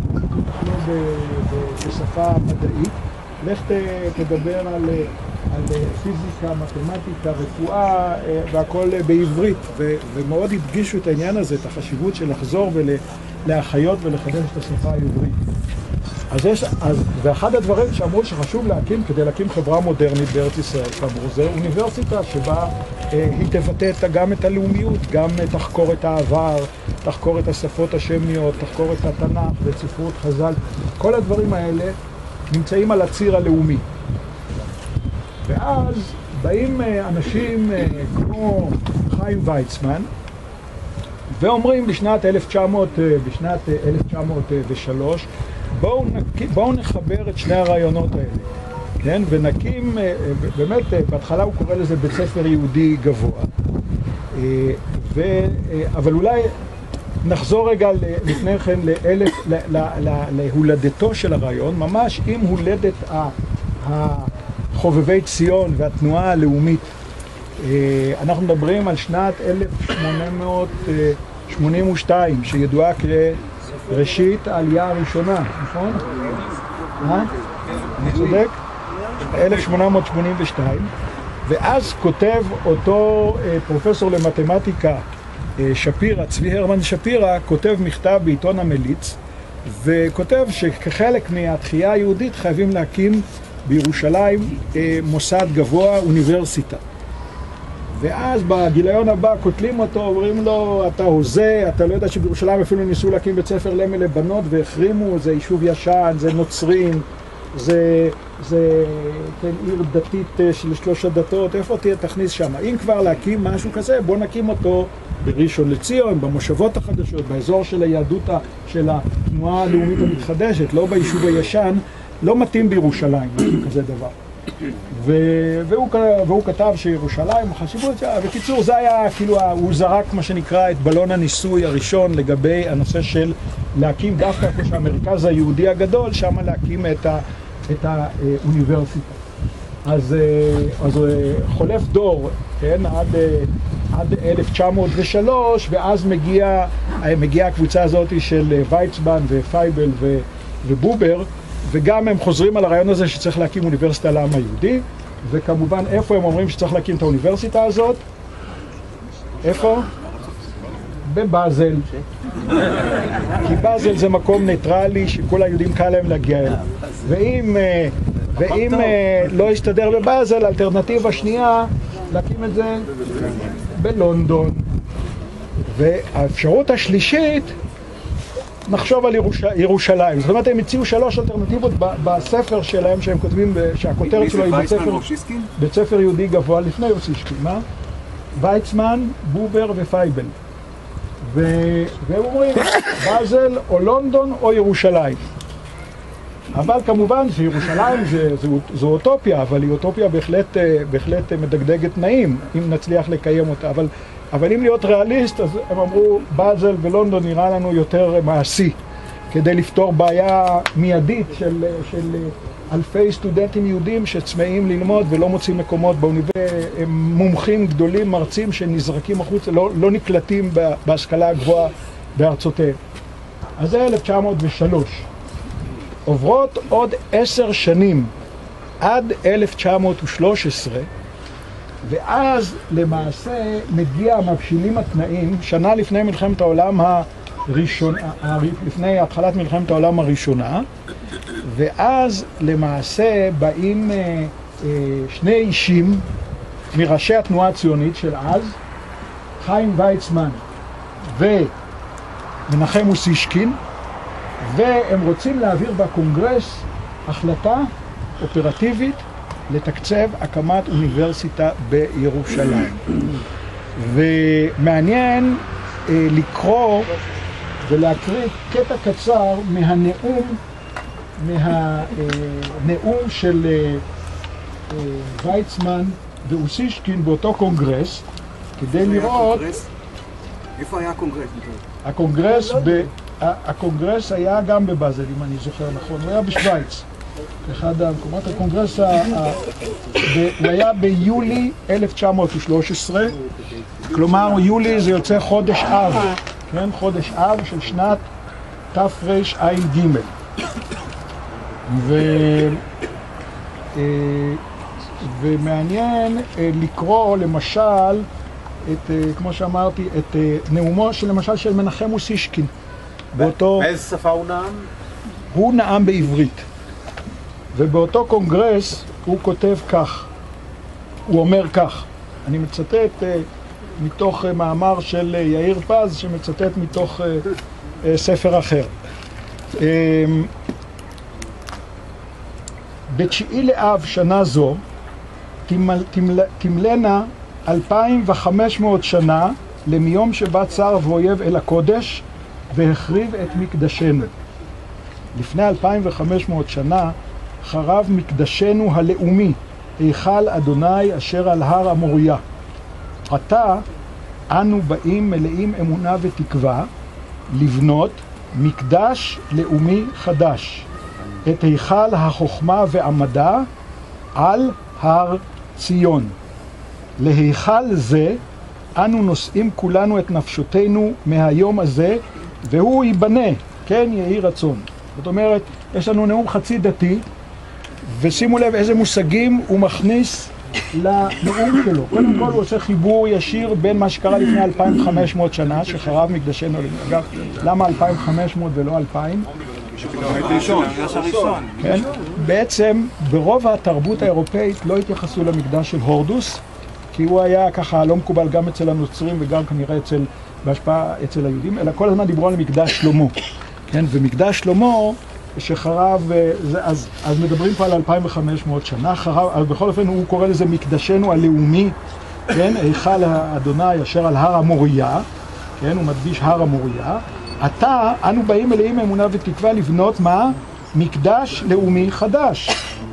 בשפה מדעית, לך תדבר על, על פיזיקה, מתמטיקה, רפואה והכל בעברית, ו, ומאוד הדגישו את העניין הזה, את החשיבות של לחזור ולהחיות ולחדש את השפה העברית. אז יש, אז, ואחד הדברים שאמרו שחשוב להקים, כדי להקים חברה מודרנית בארץ ישראל, כאמור, זה אוניברסיטה שבה אה, היא תבטא גם את הלאומיות, גם תחקור את העבר, תחקור את השפות השמיות, תחקור את התנ"ך ואת ספרות חז"ל. כל הדברים האלה נמצאים על הציר הלאומי. ואז באים אה, אנשים אה, כמו חיים ויצמן, ואומרים בשנת אלף תשע מאות, אה, בשנת אה, אלף תשע מאות ושלוש, בואו, נק... בואו נחבר את שני הרעיונות האלה, כן? ונקים, באמת, בהתחלה הוא קורא לזה בית ספר יהודי גבוה, ו... אבל אולי נחזור רגע לפני כן לאלף, לה... לה... להולדתו של הרעיון, ממש עם הולדת החובבי ציון והתנועה הלאומית. אנחנו מדברים על שנת אלף שמונה מאות שמונים ושתיים, שידועה כ... ראשית העלייה הראשונה, נכון? אה? אני צודק? אלף שמונה מאות שמונים ושתיים, ואז כותב אותו פרופסור למתמטיקה שפירא, צבי הרמן שפירא, כותב מכתב בעיתון המליץ, וכותב שכחלק מהתחייה היהודית חייבים להקים בירושלים מוסד גבוה, אוניברסיטה. ואז בגיליון הבא קוטלים אותו, אומרים לו, אתה הוזה, אתה לא יודע שבירושלים אפילו ניסו להקים בית ספר למה לבנות והחרימו, זה יישוב ישן, זה נוצרים, זה, זה כן, עיר דתית של שלוש הדתות, איפה תהיה תכניס שם? אם כבר להקים משהו כזה, בוא נקים אותו בראשון לציון, במושבות החדשות, באזור של היהדות, של התנועה הלאומית המתחדשת, לא ביישוב הישן, לא מתאים בירושלים, משהו כזה דבר. והוא, והוא כתב שירושלים, החשיבות, בקיצור זה היה כאילו, הוא זרק מה שנקרא את בלון הניסוי הראשון לגבי הנושא של להקים דווקא כמו שהמרכז היהודי הגדול, שם להקים את, ה, את האוניברסיטה. אז, אז חולף דור, כן, עד, עד אלף תשע מאות ושלוש, ואז מגיע, מגיעה הקבוצה הזאת של ויצמן ופייבל ו, ובובר, וגם הם חוזרים על הרעיון הזה שצריך להקים אוניברסיטה לעם היהודי, וכמובן איפה הם אומרים שצריך להקים את האוניברסיטה הזאת? איפה? בבאזל. כי באזל זה מקום ניטרלי שכל היהודים קל להם להגיע אליו. ואם, ואם לא יסתדר בבאזל, האלטרנטיבה השנייה להקים את זה בלונדון. והאפשרות השלישית, נחשוב על ירוש... ירושלים. זאת אומרת, הם הציעו שלוש אלטרנטיבות ב... בספר שלהם שהם כותבים, שהכותרת שלו היא בית ספר, בית ספר יהודי גבוה לפני אוסישקין, מה? ויצמן, בובר ופייבל. ו... והם אומרים, באזל או לונדון או ירושלים. אבל כמובן שירושלים זה, זה, זו אוטופיה, אבל היא אוטופיה בהחלט, בהחלט מדגדגת נעים, אם נצליח לקיים אותה. אבל אבל אם להיות ריאליסט, אז הם אמרו, באזל ולונדון נראה לנו יותר מעשי, כדי לפתור בעיה מיידית של, של אלפי סטודנטים יהודים שצמאים ללמוד ולא מוצאים מקומות באוניברסיטה, הם מומחים גדולים, מרצים שנזרקים החוצה, לא, לא נקלטים בהשכלה הגבוהה בארצותיהם. אז זה אלף תשע מאות ושלוש. עוברות עוד עשר שנים, עד אלף תשע מאות ושלוש עשרה, ואז למעשה מגיע מבשילים התנאים, שנה לפני מלחמת העולם הראשונה, לפני התחלת מלחמת העולם הראשונה, ואז למעשה באים שני אישים מראשי התנועה הציונית של אז, חיים ויצמן ומנחם אוסישקין, והם רוצים להעביר בקונגרס החלטה אופרטיבית לתקצב הקמת אוניברסיטה בירושלים. ומעניין אה, לקרוא ולהקריא קטע קצר מהנאום, מהנאום של אה, אה, ויצמן ואוסישקין באותו קונגרס, כדי לראות...
איפה היה הקונגרס?
הקונגרס, ב... הקונגרס היה גם בבאזל, אם אני זוכר נכון, הוא היה בשוויץ. אחד המקומות, הקונגרס, ה... הוא היה ביולי אלף תשע מאות ושלוש עשרה, כלומר יולי זה יוצא חודש אב, כן? חודש אב של שנת תרע"ג. ו... ומעניין לקרוא למשל, את, כמו שאמרתי, את נאומו של למשל של מנחם אוסישקין. באותו...
באיזה שפה הוא נאם?
הוא נאם בעברית. ובאותו קונגרס הוא כותב כך, הוא אומר כך, אני מצטט uh, מתוך uh, מאמר של uh, יאיר פז, שמצטט מתוך uh, uh, ספר אחר. Uh, בתשיעי לאב שנה זו, תמל, תמל, תמלנה אלפיים וחמש מאות שנה למיום שבא צר ואויב אל הקודש והחריב את מקדשנו. לפני אלפיים וחמש מאות שנה חרב מקדשנו הלאומי, היכל אדוני אשר על הר המוריה. עתה אנו באים מלאים אמונה ותקווה לבנות מקדש לאומי חדש, את היכל החוכמה והמדע על הר ציון. להיכל זה אנו נושאים כולנו את נפשותנו מהיום הזה, והוא ייבנה, כן יהי רצון. זאת אומרת, יש לנו נאום חצי דתי, ושימו לב איזה מושגים הוא מכניס לנאום שלו. קודם כל הוא עושה חיבור ישיר בין מה שקרה לפני אלפיים וחמש מאות שנה, שחרב מקדשנו. אגב, למה אלפיים וחמש מאות ולא אלפיים? כן? בעצם ברוב התרבות האירופאית לא התייחסו למקדש של הורדוס, כי הוא היה ככה לא מקובל גם אצל הנוצרים וגם כנראה אצל, בהשפעה אצל היהודים, אלא כל הזמן דיברו על מקדש שלמה. כן? ומקדש שלמה שחרב, אז, אז מדברים פה על אלפיים וחמש מאות שנה, חרב, אבל בכל אופן הוא קורא לזה מקדשנו הלאומי, כן? היכל אדוני אשר על הר המוריה, כן? הוא מדגיש הר המוריה. עתה אנו באים מלאים אמונה ותקווה לבנות מה? מקדש לאומי חדש,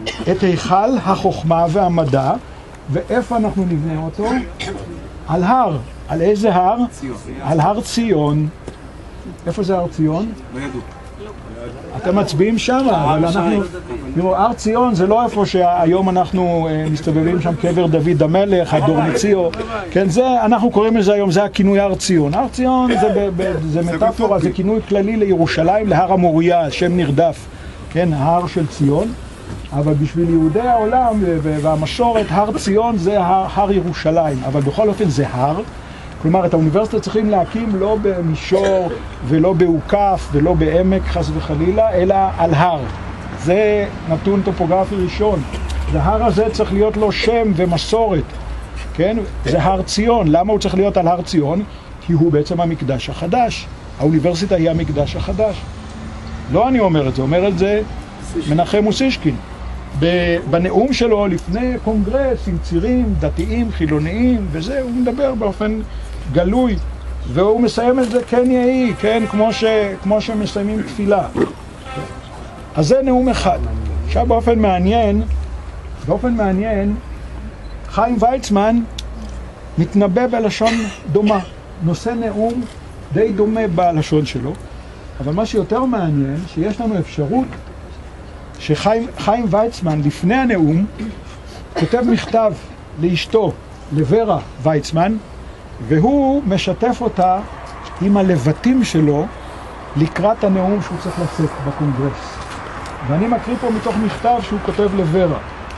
את היכל החוכמה והמדע, ואיפה אנחנו נבנה אותו? על הר. על איזה הר?
ציון.
על הר ציון. איפה זה הר ציון?
לא ידעו.
אתם מצביעים שם, אבל אנחנו... תראו, הר ציון זה לא איפה שהיום אנחנו מסתובבים שם, קבר דוד המלך, הדור מציו. כן, זה, אנחנו קוראים לזה היום, זה הכינוי הר ציון. הר ציון זה, ב, ב, זה מטאפורה, זה כינוי כללי לירושלים, להר המוריה, שם נרדף, כן, ההר של ציון. אבל בשביל יהודי העולם והמסורת, הר ציון זה הר, הר ירושלים, אבל בכל אופן זה הר. כלומר, את האוניברסיטה צריכים להקים לא במישור ולא בעוקף ולא בעמק חס וחלילה, אלא על הר. זה נתון טופוגרפי ראשון. וההר הזה צריך להיות לו שם ומסורת, כן? זה הר ציון. למה הוא צריך להיות על הר ציון? כי הוא בעצם המקדש החדש. האוניברסיטה היא המקדש החדש. לא אני אומר את זה, אומר את זה מנחם אוסישקין. בנאום שלו לפני קונגרס עם צירים דתיים, חילוניים, וזה, הוא מדבר באופן גלוי, והוא מסיים את זה כן יהי, כן, כמו, ש, כמו שמסיימים תפילה. אז זה נאום אחד. עכשיו באופן מעניין, באופן מעניין, חיים ויצמן מתנבא בלשון דומה, נושא נאום די דומה בלשון שלו, אבל מה שיותר מעניין, שיש לנו אפשרות שחיים חיים ויצמן לפני הנאום כותב מכתב לאשתו, לורה ויצמן, והוא משתף אותה עם הלבטים שלו לקראת הנאום שהוא צריך לשאת בקונגרס. ואני מקריא פה מתוך מכתב שהוא כותב לורה.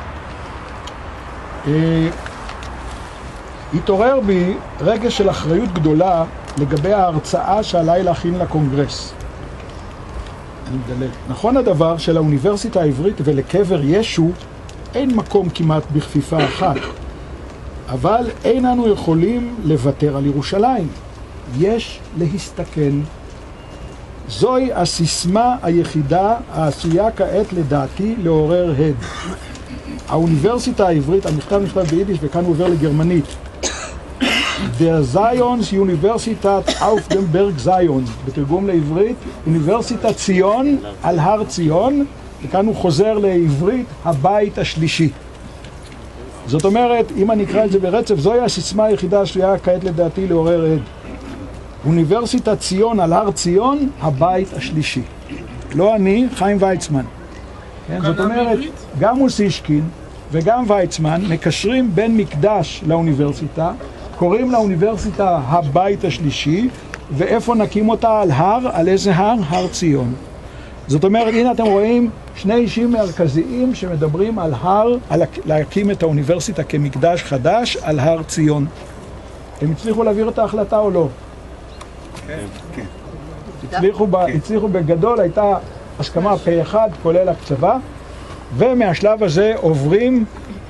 התעורר בי רגש של אחריות גדולה לגבי ההרצאה שעליי להכין לקונגרס. אני מדלג. נכון הדבר שלאוניברסיטה העברית ולקבר ישו אין מקום כמעט בכפיפה אחת, אבל אין אנו יכולים לוותר על ירושלים. יש להסתכן. זוהי הסיסמה היחידה העשויה כעת לדעתי לעורר הד. האוניברסיטה העברית, המכתב נכתב ביידיש וכאן הוא עובר לגרמנית. Der Zions Universitat auf dem Berg Zion, בתרגום לעברית, אוניברסיטת ציון על הר ציון, וכאן הוא חוזר לעברית, הבית השלישי. זאת אומרת, אם אני אקרא את זה ברצף, זוהי הסיסמה היחידה שהיה כעת לדעתי לעורר עד. אוניברסיטת ציון על הר ציון, הבית השלישי. לא אני, חיים ויצמן. כן, זאת אומרת, גם אוסישקין וגם ויצמן מקשרים בין מקדש לאוניברסיטה, קוראים לאוניברסיטה הבית השלישי, ואיפה נקים אותה? על הר, על איזה הר? הר ציון. זאת אומרת, הנה אתם רואים שני אישים מרכזיים שמדברים על הר, על להקים את האוניברסיטה כמקדש חדש על הר ציון. הם הצליחו להעביר את ההחלטה או לא?
כן, כן.
הצליחו, ב, הצליחו בגדול, הייתה הסכמה פה אחד, כולל הקצבה, ומהשלב הזה עוברים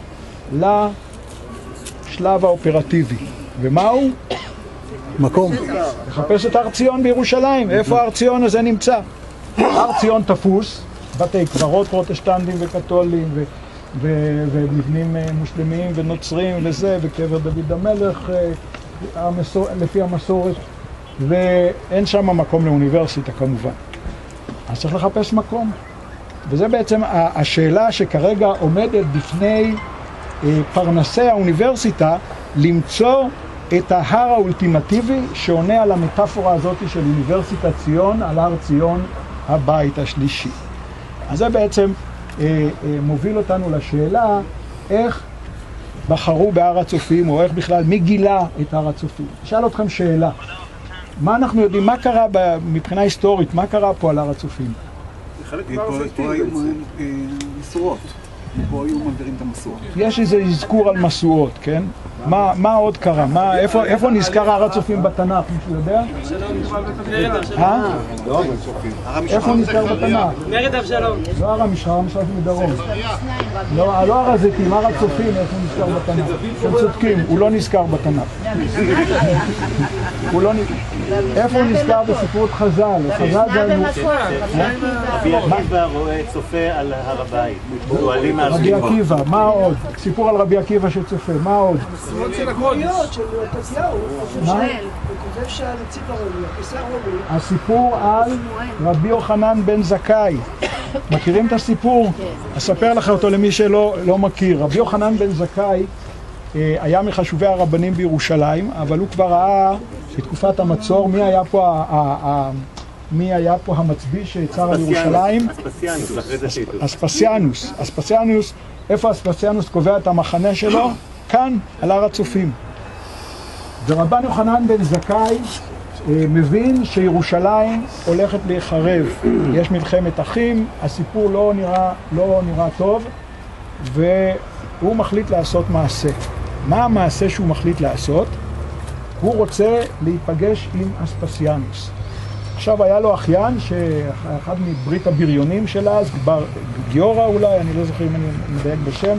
לשלב האופרטיבי. ומהו?
מקום.
לחפש את הר ציון בירושלים. איפה הר ציון הזה נמצא? הר ציון תפוס, בתי קברות פרוטסטנטים וקתולים ו- ו- ומבנים מוסלמיים ונוצרים וזה, וקבר דוד המלך המסור... לפי המסורת, ואין שם מקום לאוניברסיטה כמובן. אז צריך לחפש מקום. וזה בעצם השאלה שכרגע עומדת בפני פרנסי האוניברסיטה, למצוא את ההר האולטימטיבי שעונה על המטאפורה הזאת של אוניברסיטת ציון, על הר ציון, הבית השלישי. אז זה בעצם אה, אה, מוביל אותנו לשאלה איך בחרו בהר הצופים, או איך בכלל, מי גילה את הר הצופים. אשאל אתכם שאלה, מה אנחנו יודעים, מה קרה מבחינה היסטורית, מה קרה פה על הר הצופים?
פה היו מסורות, פה היו מעבירים את המסורות.
יש איזה אזכור על מסורות, כן? מה, מה עוד קרה? מה, איפה, איפה נזכר הר הצופים בתנ"ך, מישהו יודע? אה? איפה נזכר בתנ"ך?
מרד אבשלום.
לא הר המשחה, הר המשחה מדרום. לא, לא הר הזיתים, הר הצופים, איפה נזכר בתנ"ך? אתם צודקים, הוא לא נזכר בתנ"ך. הוא לא נזכר. איפה הוא נזכר בספרות חז"ל? חז"ל זה...
רבי עקיבא רואה צופה על הר הבית.
רבי עקיבא, מה עוד? סיפור על רבי עקיבא שצופה, מה עוד?
סיפורות של הגבויות של מתתיהו.
מה?
הוא כותב שהנציב הרומי, הקיסר הרומי.
הסיפור על רבי יוחנן בן זכאי, מכירים את הסיפור? אספר לך אותו למי שלא לא מכיר. רבי יוחנן בן זכאי אה, היה מחשובי הרבנים בירושלים, אבל הוא כבר ראה בתקופת המצור מי היה פה, ה, ה, ה, מי היה פה המצביא שיצר על ירושלים?
אספסיאנוס, אחרי זה שיטוס.
אספסיאנוס. אספסיאנוס, איפה אספסיאנוס קובע את המחנה שלו? כאן, על הר הצופים. ורבן יוחנן בן זכאי מבין שירושלים הולכת להיחרב. יש מלחמת אחים, הסיפור לא נראה, לא נראה טוב, והוא מחליט לעשות מעשה. מה המעשה שהוא מחליט לעשות? הוא רוצה להיפגש עם אספסיאנוס. עכשיו היה לו אחיין, שאחד מברית הבריונים שלה, אז גיורא אולי, אני לא זוכר אם אני מדייק בשם,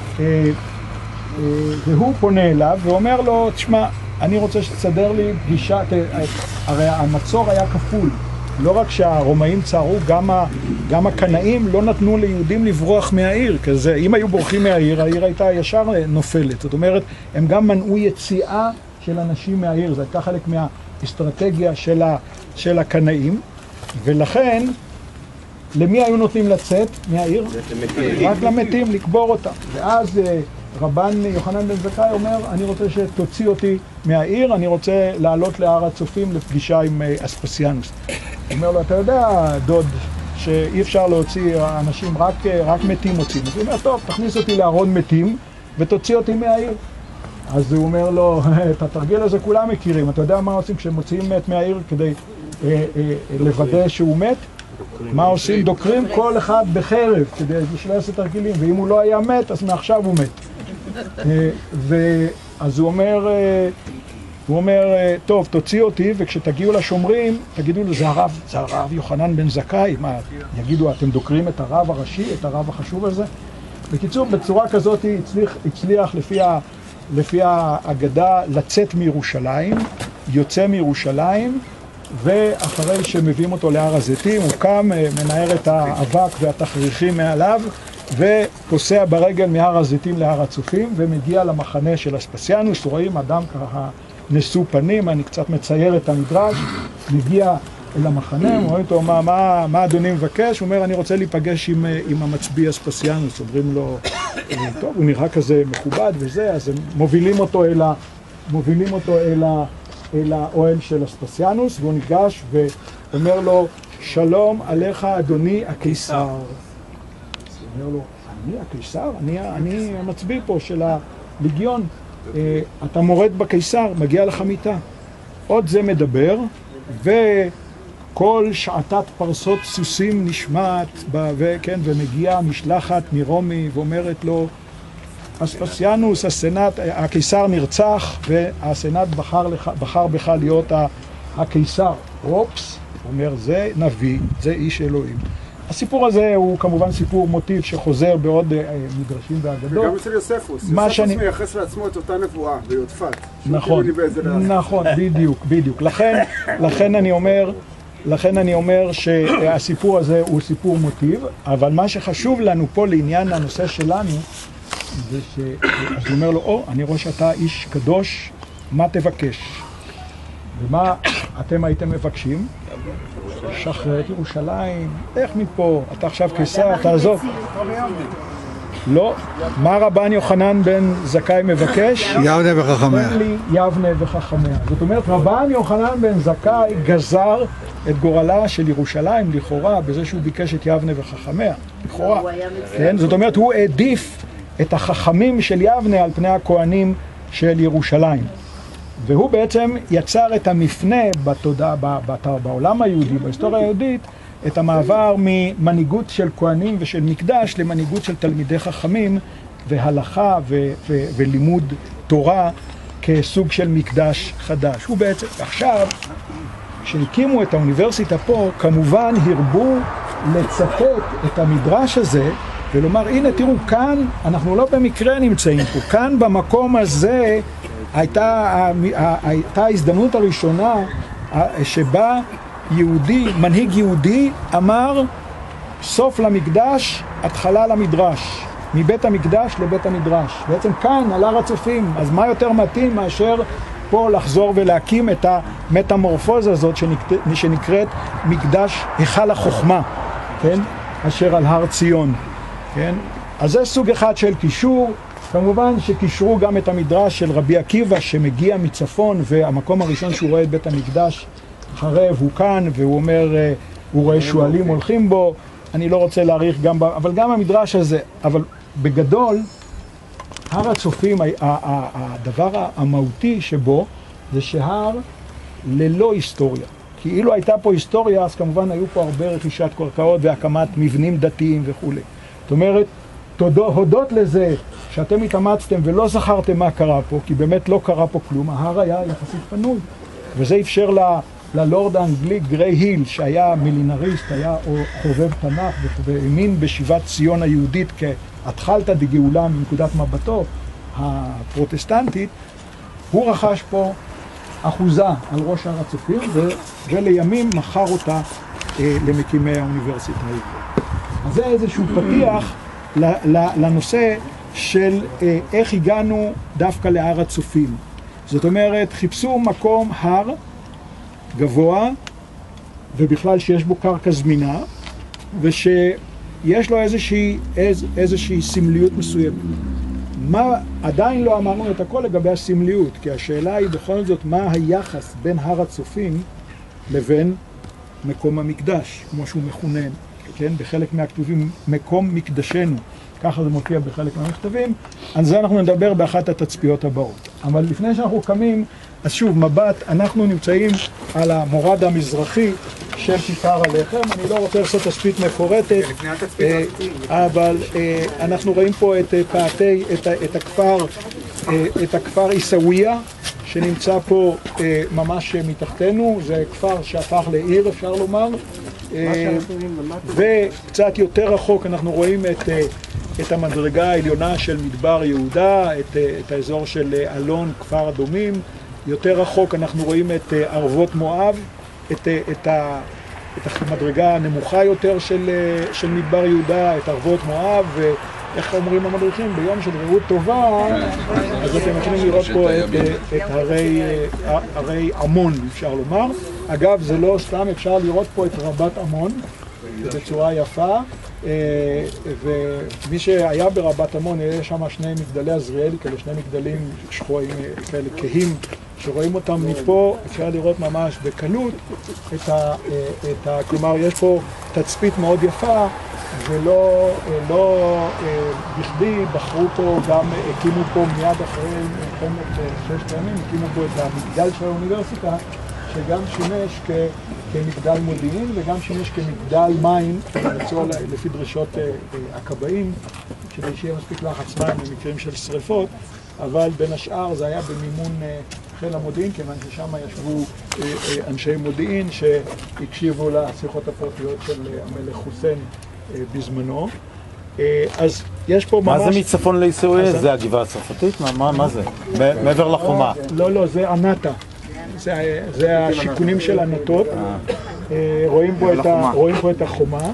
והוא פונה אליו ואומר לו, תשמע, אני רוצה שתסדר לי פגישה, הרי המצור היה כפול, לא רק שהרומאים צערו, גם, ה, גם הקנאים לא נתנו ליהודים לברוח מהעיר, כזה, אם היו בורחים מהעיר, העיר הייתה ישר נופלת, זאת אומרת, הם גם מנעו יציאה של אנשים מהעיר, זה הייתה חלק מהאסטרטגיה של, ה, של הקנאים, ולכן, למי היו נותנים לצאת מהעיר? רק למתים, לקבור אותם, ואז רבן יוחנן בן זכאי אומר, אני רוצה שתוציא אותי מהעיר, אני רוצה לעלות להר הצופים לפגישה עם אספסיאנוס. הוא אומר לו, אתה יודע, דוד, שאי אפשר להוציא אנשים, רק, רק מתים מוצאים. הוא אומר, טוב, תכניס אותי לארון מתים ותוציא אותי מהעיר. אז הוא אומר לו, את התרגיל הזה כולם מכירים, אתה יודע מה עושים כשמוציאים מת מהעיר כדי אה, אה, לוודא שהוא מת? מה עושים? דוקרים כל אחד בחרב כדי שלא יעשה תרגילים, ואם הוא לא היה מת, אז מעכשיו הוא מת. ואז הוא אומר, הוא אומר, טוב, תוציא אותי, וכשתגיעו לשומרים, תגידו לו, זה הרב, זה הרב יוחנן בן זכאי, מה, יגידו, אתם דוקרים את הרב הראשי, את הרב החשוב הזה? בקיצור, בצורה כזאת הצליח, הצליח לפי, ה, לפי האגדה לצאת מירושלים, יוצא מירושלים, ואחרי שמביאים אותו להר הזיתים, הוא קם, מנער את האבק והתכריכים מעליו, ופוסע ברגל מהר הזיתים להר הצופים, ומגיע למחנה של אספסיאנוס. רואים אדם ככה נשוא פנים, אני קצת מצייר את המדרש, מגיע אל המחנה, רואים אותו, מה, מה, מה אדוני מבקש? הוא אומר, אני רוצה להיפגש עם, עם המצביא אספסיאנוס. אומרים לו, טוב, הוא נראה כזה מכובד וזה, אז הם מובילים אותו אל, ה, מובילים אותו אל, ה, אל האוהל של אספסיאנוס, והוא ניגש ואומר לו, שלום עליך אדוני הקיסר. אומר לו, אני הקיסר? אני, אני המצביא פה של הליגיון. אתה מורד בקיסר, מגיע לך מיטה. עוד זה מדבר, וכל שעתת פרסות סוסים נשמעת, וכן, ומגיעה משלחת מרומי ואומרת לו, אספסיאנוס, הסנאט, הקיסר נרצח, והסנאט בחר, לך, בחר בך להיות הקיסר. אופס, אומר, זה נביא, זה איש אלוהים. הסיפור הזה הוא כמובן סיפור מוטיב שחוזר בעוד מדרשים ואגדות.
וגם אצל יוספוס. יוספוס שאני... מייחס לעצמו את אותה נבואה ביודפת.
נכון, נכון, בדיוק, בדיוק. לכן, לכן אני אומר, לכן אני אומר שהסיפור הזה הוא סיפור מוטיב, אבל מה שחשוב לנו פה לעניין הנושא שלנו, זה ש... אז הוא אומר לו, או, אני רואה שאתה איש קדוש, מה תבקש? ומה אתם הייתם מבקשים? שחרר את ירושלים, איך מפה? אתה עכשיו קיסר, תעזוב. לא, מה רבן יוחנן בן זכאי מבקש?
יבנה וחכמיה.
תן לי יבנה וחכמיה. זאת אומרת, רבן יוחנן בן זכאי גזר את גורלה של ירושלים לכאורה, בזה שהוא ביקש את יבנה וחכמיה, לכאורה. כן? זאת אומרת, הוא העדיף את החכמים של יבנה על פני הכהנים של ירושלים. והוא בעצם יצר את המפנה בתודעה, בעולם היהודי, בהיסטוריה היהודית, את המעבר ממנהיגות של כהנים ושל מקדש למנהיגות של תלמידי חכמים והלכה ו- ו- ולימוד תורה כסוג של מקדש חדש. הוא בעצם, עכשיו, כשהקימו את האוניברסיטה פה, כמובן הרבו לצטט את המדרש הזה ולומר, הנה תראו, כאן אנחנו לא במקרה נמצאים פה, כאן במקום הזה הייתה, הייתה ההזדמנות הראשונה שבה יהודי, מנהיג יהודי אמר סוף למקדש, התחלה למדרש, מבית המקדש לבית המדרש. בעצם כאן על הר הצופים, אז מה יותר מתאים מאשר פה לחזור ולהקים את המטמורפוזה הזאת שנקראת מקדש היכל החוכמה, כן? אשר על הר ציון, כן? אז זה סוג אחד של קישור. כמובן שקישרו גם את המדרש של רבי עקיבא שמגיע מצפון, והמקום הראשון שהוא רואה את בית המקדש חרב הוא כאן, והוא אומר, הוא רואה שועלים הולכים בו. אני לא רוצה להאריך גם, אבל גם המדרש הזה, אבל בגדול, הר הצופים, הדבר המהותי שבו זה שהר ללא היסטוריה. כי אילו הייתה פה היסטוריה, אז כמובן היו פה הרבה רכישת קרקעות והקמת מבנים דתיים וכו'. זאת אומרת, תודו, הודות לזה שאתם התאמצתם ולא זכרתם מה קרה פה, כי באמת לא קרה פה כלום, ההר היה יחסית פנוי. וזה אפשר ל, ללורד האנגלי גריי היל, שהיה מילינריסט, היה חובב תנ"ך והאמין בשיבת ציון היהודית כהתחלתא דגאולה מנקודת מבטו הפרוטסטנטית, הוא רכש פה אחוזה על ראש הר הצופים, ו, ולימים מכר אותה אה, למקימי האוניברסיטה העברית. אז זה איזשהו פתיח ל, ל, לנושא של אה, איך הגענו דווקא להר הצופים. זאת אומרת, חיפשו מקום הר גבוה, ובכלל שיש בו קרקע זמינה, ושיש לו איזושהי, איז, איזושהי סמליות מסוימת. מה, עדיין לא אמרנו את הכל לגבי הסמליות, כי השאלה היא בכל זאת מה היחס בין הר הצופים לבין מקום המקדש, כמו שהוא מכונן, כן? בחלק מהכתובים מקום מקדשנו, ככה זה מופיע בחלק מהמכתבים, על זה אנחנו נדבר באחת התצפיות הבאות. אבל לפני שאנחנו קמים, אז שוב, מבט, אנחנו נמצאים על המורד המזרחי של כיכר הלחם. אני לא רוצה לעשות תצפית מפורטת, אבל אנחנו רואים פה את פעתי, את הכפר, את הכפר עיסאוויה, שנמצא פה ממש מתחתנו. זה כפר שהפך לעיר, אפשר לומר. וקצת יותר רחוק אנחנו רואים את, את המדרגה העליונה של מדבר יהודה, את, את האזור של אלון, כפר אדומים. יותר רחוק אנחנו רואים את ערבות מואב, את, את, ה, את המדרגה הנמוכה יותר של, של מדבר יהודה, את ערבות מואב, ואיך אומרים המדריכים, ביום של ראות טובה, אז אתם יכולים לראות פה את, את הרי, הרי עמון, אפשר לומר. אגב, זה לא סתם, אפשר לראות פה את רבת עמון, בצורה יפה, ומי שהיה ברבת עמון, יש שם שני מגדלי עזריאל, כאלה שני מגדלים שחורים, כאלה כהים, שרואים אותם מפה, אפשר לראות ממש בקלות את ה, את ה, כלומר יש פה תצפית מאוד יפה, ולא לא, בכדי בחרו פה, גם הקימו פה מיד אחרי מלחמת ששת הימים, הקימו פה את המגדל של האוניברסיטה, שגם שימש כ, כמגדל מודיעין וגם שימש כמגדל מים, לפי דרישות הכבאים, כדי שיהיה מספיק לחץ מים במקרים של שריפות, אבל בין השאר זה היה במימון חיל המודיעין, כיוון ששם ישבו אנשי מודיעין שהקשיבו לשיחות הפרטיות של המלך חוסיין בזמנו. אז יש פה ממש...
מה זה מצפון לעיסאוויה? זה הגבעה הצרפתית? מה זה? מעבר לחומה?
לא, לא, זה ענתה. זה השיכונים של ענתות. רואים פה את החומה.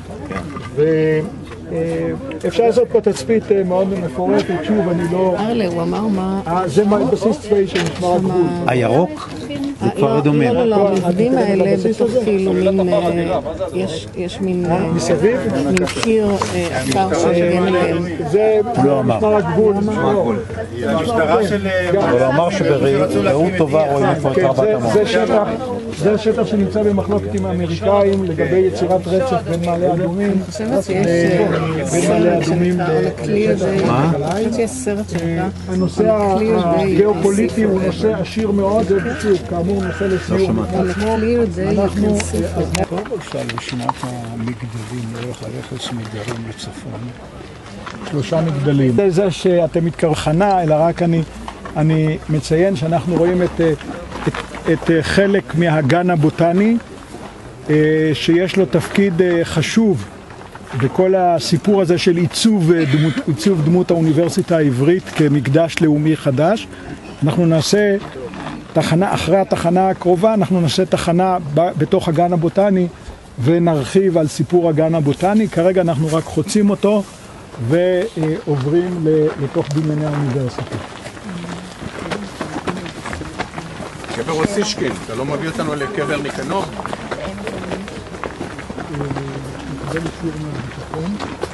אפשר לעשות פה תצפית מאוד מפורטת, שוב אני לא...
ארלה, הוא אמר מה...
זה בסיס צבאי של משמר הגבול.
הירוק? זה כבר אדומים.
לא, לא, לא, המבנים האלה בתוך כאילו מין... יש מין...
מסביב?
מין קיר עפר שמגן עליהם.
זה משמר הגבול.
המשטרה של... הוא אמר שבראות טובה רואים איפה את רבת עמון.
זה שטח שנמצא במחלוקת עם האמריקאים לגבי יצירת רצף בין מעלה אדומים.
אני חושבת שיש סרט שנקרא על הכלי הזה. מה? אני חושבת שיש סרט שנקרא
הנושא הגיאופוליטי הוא נושא עשיר מאוד, זה בדיוק, כאמור נושא לסיום.
על הכלי הזה יכנסו.
קודם כל אפשר רשימת המגדלים לאורך הרכס מגרים לצפון. שלושה מגדלים. זה זה שאתם מתקרחנה, אלא רק אני, אני מציין שאנחנו רואים את, את, את חלק מהגן הבוטני, שיש לו תפקיד חשוב בכל הסיפור הזה של עיצוב דמות, עיצוב דמות האוניברסיטה העברית כמקדש לאומי חדש. אנחנו נעשה תחנה, אחרי התחנה הקרובה, אנחנו נעשה תחנה בתוך הגן הבוטני ונרחיב על סיפור הגן הבוטני. כרגע אנחנו רק חוצים אותו ועוברים לתוך בנייני האוניברסיטה.
קבר אוסישקין, אתה לא מביא אותנו לקבר ניקנור?
קיבל אישור מהביטחון.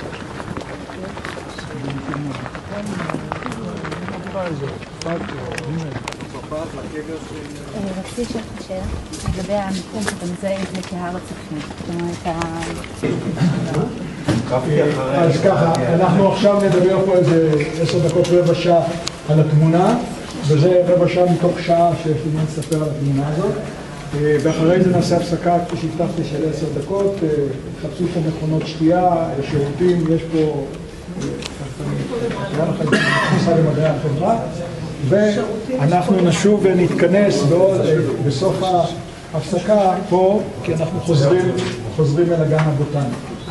רציתי לשאול אותך שאלה לגבי המיקום שאתה מזהה את זה כהר הצופים. זאת אומרת,
אז ככה, אנחנו עכשיו נדבר פה איזה עשר דקות רבע שעה על התמונה, וזה רבע שעה מתוך שעה שיש לי לספר על התמונה הזאת. ואחרי זה נעשה הפסקה, כפי שהבטחתי, של עשר דקות, חפשו פה מכונות שתייה, שירותים, יש פה כניסה למדעי החברה, ואנחנו נשוב ונתכנס בסוף ההפסקה פה, כי אנחנו חוזרים, חוזרים אל הגן הבוטני.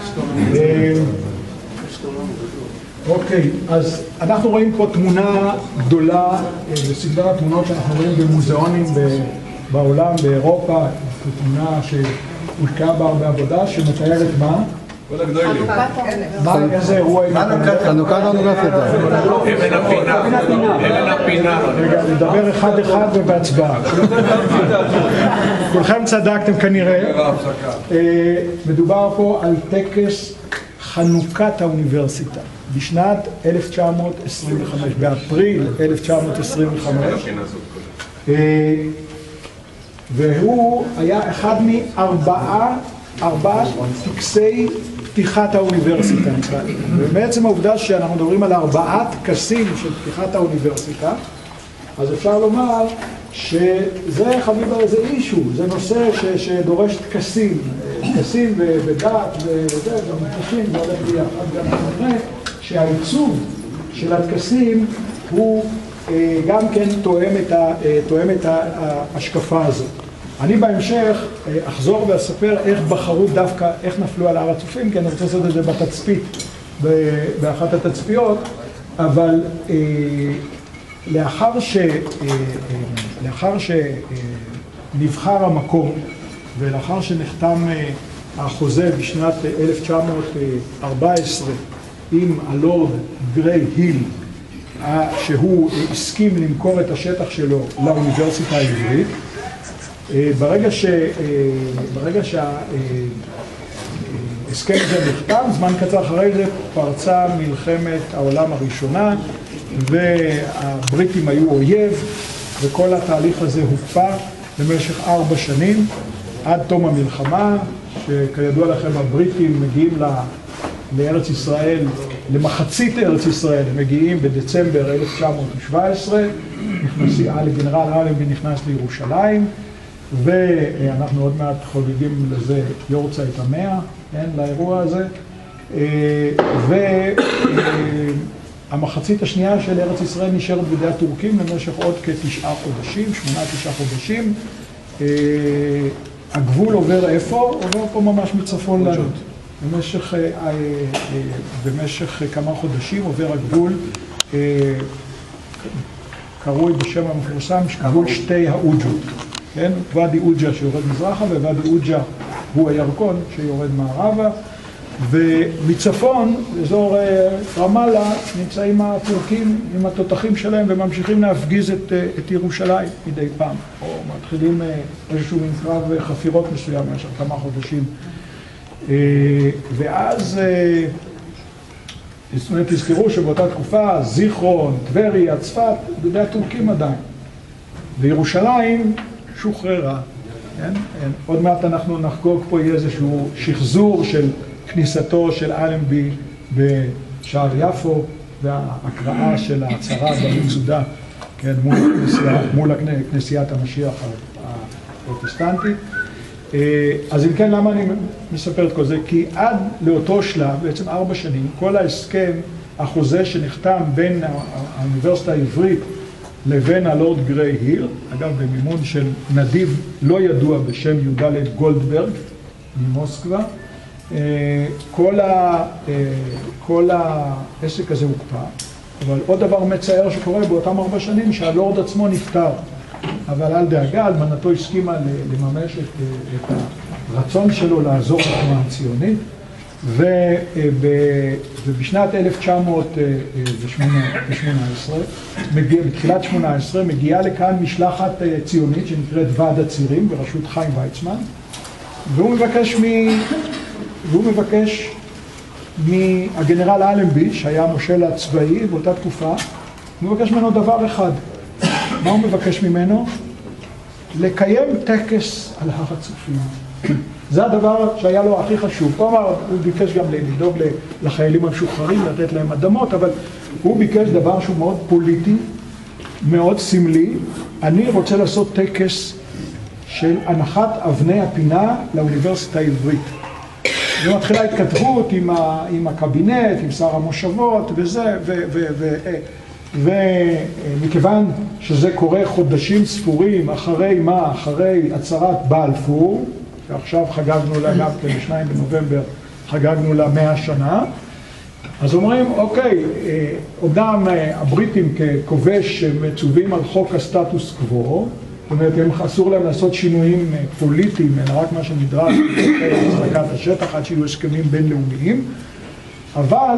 אוקיי, אז אנחנו רואים פה תמונה גדולה, בסדרת התמונות שאנחנו רואים במוזיאונים בעולם, באירופה, תמונה שהושקעה בה הרבה עבודה, שמתארת מה? מה, איזה אירוע?
חנוכת האוניברסיטה.
אבן הפינה. אבן הפינה.
רגע, נדבר אחד אחד ובהצבעה. כולכם צדקתם כנראה. מדובר פה על טקס חנוכת האוניברסיטה בשנת אלף תשע מאות עשרים וחמש, באפריל אלף תשע מאות עשרים וחמש. והוא היה אחד מארבעה, ארבעה טקסי פתיחת האוניברסיטה. ובעצם העובדה שאנחנו מדברים על ארבעה טקסים של פתיחת האוניברסיטה, אז אפשר לומר שזה חביב על איזה אישו, זה נושא ש, שדורש טקסים, טקסים ודת וזה, ומטקסים, זה הולך ביחד. ואנחנו נראה שהעיצוב של הטקסים הוא גם כן תואם את, ה, תואם את ההשקפה הזאת. אני בהמשך אחזור ואספר איך בחרו דווקא, איך נפלו על הר הצופים, כי אני רוצה לעשות את זה בתצפית, באחת התצפיות, אבל אה, לאחר, ש, אה, לאחר שנבחר המקום, ולאחר שנחתם אה, החוזה בשנת אלף תשע מאות ארבע עשרה עם הלורד גריי היל, שהוא הסכים למכור את השטח שלו לאוניברסיטה העברית, ברגע ש... ברגע שההסכם הזה נחתם, זמן קצר אחרי זה פרצה מלחמת העולם הראשונה, והבריטים היו אויב, וכל התהליך הזה הוקפא במשך ארבע שנים, עד תום המלחמה, שכידוע לכם הבריטים מגיעים לארץ ישראל, למחצית ארץ ישראל, הם מגיעים בדצמבר אלף תשע מאות שבע עשרה, נכנסי, גנרל אלנבי נכנס לירושלים, ואנחנו עוד מעט חוגגים לזה יורצייט המאה, כן, לאירוע הזה, והמחצית השנייה של ארץ ישראל נשארת בידי הטורקים למשך עוד כתשעה חודשים, שמונה תשעה חודשים. הגבול עובר איפה? עובר פה ממש מצפון לנו. במשך, במשך כמה חודשים עובר הגבול, קרוי בשם המפורסם, גבול שתי האוג'ות. כן? ואדי אוג'ה שיורד מזרחה, וואדי אוג'ה הוא הירקון שיורד מערבה, ומצפון, אזור רמאללה, נמצאים הטורקים עם התותחים שלהם וממשיכים להפגיז את, את ירושלים מדי פעם, או מתחילים איזשהו קרב חפירות מסוים במשך כמה חודשים. ואז, זאת אומרת, תזכרו שבאותה תקופה, זיכרון, טבריה, צפת, בידי הטורקים עדיין. וירושלים שוחררה, כן? עוד מעט אנחנו נחגוג פה איזשהו שחזור של כניסתו של אלנבי בשער יפו, וההקראה של ההצהרה במצודה, כן? מול, הכנסייה, מול כנסיית המשיח הפרוטסטנטית. אז אם כן, למה אני מספר את כל זה? כי עד לאותו שלב, בעצם ארבע שנים, כל ההסכם, החוזה שנחתם בין האוניברסיטה העברית לבין הלורד גריי היל, אגב במימון של נדיב לא ידוע בשם י"ד גולדברג ממוסקבה, כל, ה, כל העסק הזה הוקפא, אבל עוד דבר מצער שקורה באותם ארבע שנים שהלורד עצמו נפטר, אבל אל דאגה, אלמנתו הסכימה לממש את, את הרצון שלו לעזור לתנועה הציונית, ובשנת אלף תשע מאות שמונה עשרה, בתחילת שמונה עשרה, מגיעה לכאן משלחת ציונית שנקראת ועד הצירים בראשות חיים ויצמן, והוא מבקש והוא מבקש מהגנרל אלנבי, שהיה המושל הצבאי באותה תקופה, הוא מבקש ממנו דבר אחד. מה הוא מבקש ממנו? לקיים טקס על הר הצופים. זה הדבר שהיה לו הכי חשוב. כלומר, הוא ביקש גם לדאוג לחיילים המשוחררים, לתת להם אדמות, אבל הוא ביקש דבר שהוא מאוד פוליטי, מאוד סמלי. אני רוצה לעשות טקס של הנחת אבני הפינה לאוניברסיטה העברית. ומתחילה התכתבות עם, ה, עם הקבינט, עם שר המושבות וזה, ו, ו, ו, ו, ומכיוון שזה קורה חודשים ספורים אחרי מה? אחרי הצהרת בלפור, ועכשיו חגגנו לה גם כן, בשניים בנובמבר חגגנו לה מאה שנה, אז אומרים, אוקיי, אומנם הבריטים ככובש מצווים על חוק הסטטוס קוו, זאת אומרת, הם אסור להם לעשות שינויים פוליטיים, אלא רק מה שנדרש, להחזקת השטח עד שיהיו הסכמים בינלאומיים, אבל,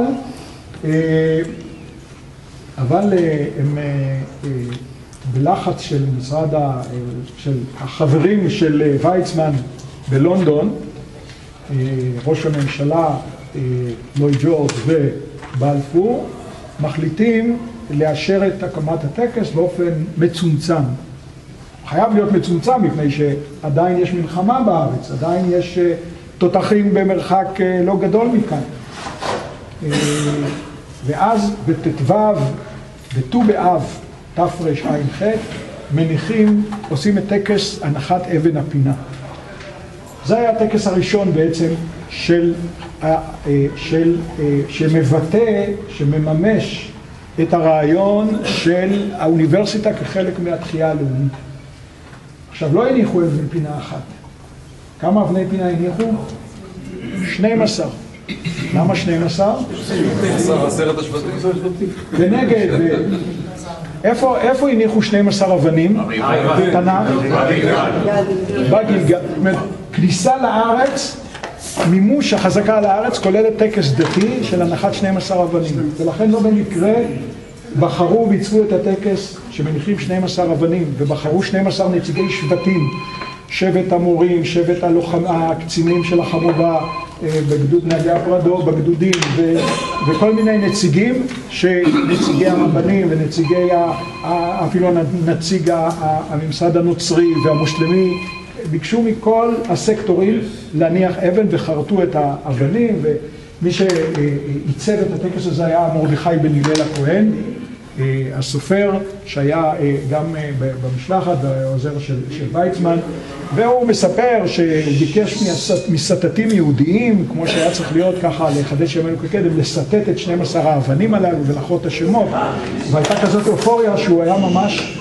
אבל הם בלחץ של משרד, של החברים של ויצמן בלונדון, ראש הממשלה, לויד ג'ורג' ובלפור, מחליטים לאשר את הקמת הטקס באופן מצומצם. חייב להיות מצומצם מפני שעדיין יש מלחמה בארץ, עדיין יש תותחים במרחק לא גדול מכאן. ואז בט"ו, בט"ו באב, תרע"ח, מניחים, עושים את טקס הנחת אבן הפינה. זה היה הטקס הראשון בעצם של, של, שמבטא, שמממש את הרעיון של האוניברסיטה כחלק מהתחייה הלאומית. עכשיו, לא הניחו אבן פינה אחת. כמה אבני פינה הניחו? שנים עשר. למה שנים עשר?
עשרת השבטים.
ונגד, איפה, איפה הניחו שנים עשר אבנים? תנ"ך? בגילגל. כניסה לארץ, מימוש החזקה לארץ, כוללת טקס דתי של הנחת שנים עשר אבנים. ולכן לא במקרה בחרו והצבו את הטקס שמניחים שנים עשר אבנים, ובחרו שנים עשר נציגי שבטים, שבט המורים, שבט הלוחם, הקצינים של החמובה, בגדוד נהגי הפרדות, בגדודים, ו, וכל מיני נציגים, שנציגי הרבנים ונציגי, ה, אפילו נציג הממסד הנוצרי והמוסלמי, ביקשו מכל הסקטורים להניח אבן וחרטו את האבנים, ומי שעיצב את הטקס הזה היה מרדכי בן הלל הכהן, הסופר שהיה גם במשלחת והעוזר של, של ויצמן, והוא מספר שהוא ביקש מסתתים יהודיים, כמו שהיה צריך להיות ככה לחדש ימינו כקדם, לסתת את שנים עשר האבנים הללו ולחרות את השמות, והייתה כזאת אופוריה שהוא היה ממש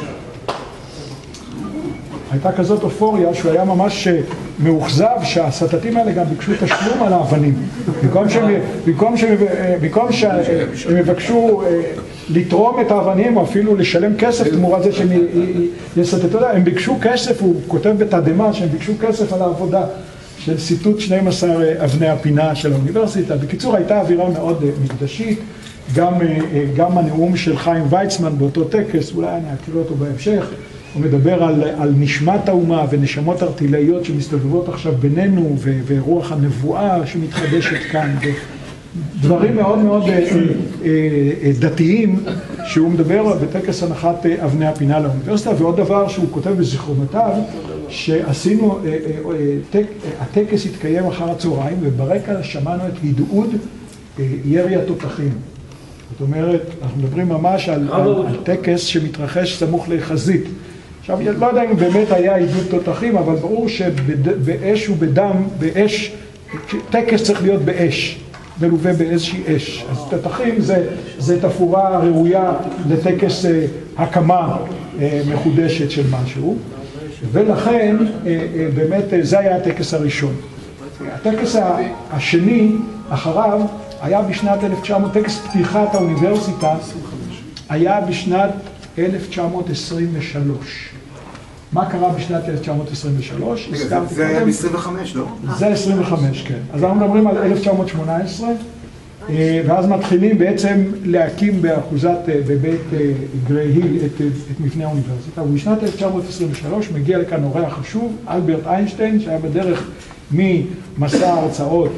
הייתה כזאת אופוריה שהוא היה ממש מאוכזב שהסתתים האלה גם ביקשו תשלום על האבנים. במקום שהם, במקום שהם, במקום שהם יבקשו לתרום את האבנים או אפילו לשלם כסף תמורת זה שהם יסתתו, הם ביקשו כסף, הוא כותב בתדהמה שהם ביקשו כסף על העבודה של סיטוט שנים עשר אבני הפינה של האוניברסיטה. בקיצור, הייתה אווירה מאוד מקדשית, גם, גם הנאום של חיים ויצמן באותו טקס, אולי אני אקריא אותו בהמשך, הוא מדבר על, על נשמת האומה ונשמות ארטילאיות שמסתובבות עכשיו בינינו ו, ורוח הנבואה שמתחדשת כאן ודברים מאוד מאוד אה, אה, דתיים שהוא מדבר בטקס הנחת אבני הפינה לאוניברסיטה. ועוד דבר שהוא כותב בזיכרונותיו שעשינו, אה, אה, טק, הטקס התקיים אחר הצהריים וברקע שמענו את הדהוד אה, ירי התותחים. זאת אומרת, אנחנו מדברים ממש על, על, על טקס שמתרחש סמוך לחזית. עכשיו, לא יודע אם באמת היה עידוד תותחים, אבל ברור שבאש ובדם, באש, טקס צריך להיות באש, מלווה באיזושהי אש. אז תותחים זה, זה תפאורה ראויה לטקס הקמה מחודשת של משהו, ולכן באמת זה היה הטקס הראשון. הטקס השני אחריו היה בשנת אלף תשע מאות, טקס פתיחת האוניברסיטה היה בשנת אלף תשע מאות עשרים ושלוש. מה קרה בשנת אלף תשע מאות עשרים ושלוש?
זה היה ב-עשרים וחמש, לא?
זה עשרים וחמש, כן. אז אנחנו מדברים על אלף תשע מאות שמונה עשרה, ואז מתחילים בעצם להקים באחוזת, בבית גריי היל את, את מבנה האוניברסיטה. ובשנת אלף תשע מאות עשרים ושלוש מגיע לכאן אורח חשוב, אלברט איינשטיין, שהיה בדרך ממסע ההרצאות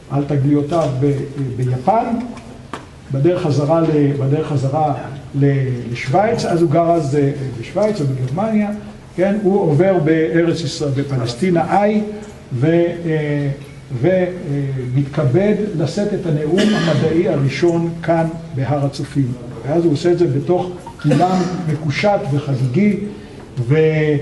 על תגליותיו ב, ביפן, בדרך חזרה, ל, בדרך חזרה לשוויץ, אז הוא גר אז בשוויץ או בגרמניה, כן? הוא עובר בארץ ישראל, בפלסטינה איי, ו, ומתכבד לשאת את הנאום המדעי הראשון כאן בהר הצופים. ואז הוא עושה את זה בתוך אולם מקושט וחגיגי, ו...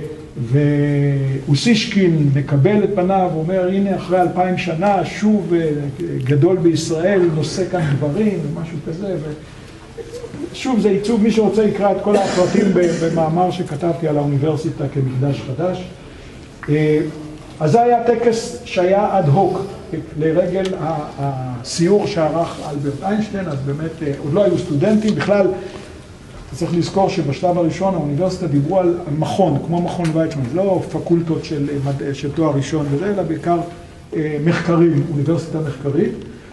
ואוסישקין מקבל את פניו, הוא אומר, הנה אחרי אלפיים שנה, שוב גדול בישראל, נושא כאן דברים ומשהו כזה, ושוב זה עיצוב, מי שרוצה יקרא את כל הפרטים במאמר שכתבתי על האוניברסיטה כמקדש חדש. אז זה היה טקס שהיה אד הוק לרגל הסיור שערך אלברט איינשטיין, אז באמת עוד לא היו סטודנטים, בכלל צריך לזכור שבשלב הראשון האוניברסיטה דיברו על מכון, כמו מכון ויצמן, לא פקולטות של, של תואר ראשון וזה, אלא בעיקר מחקרים, אוניברסיטה מחקרית,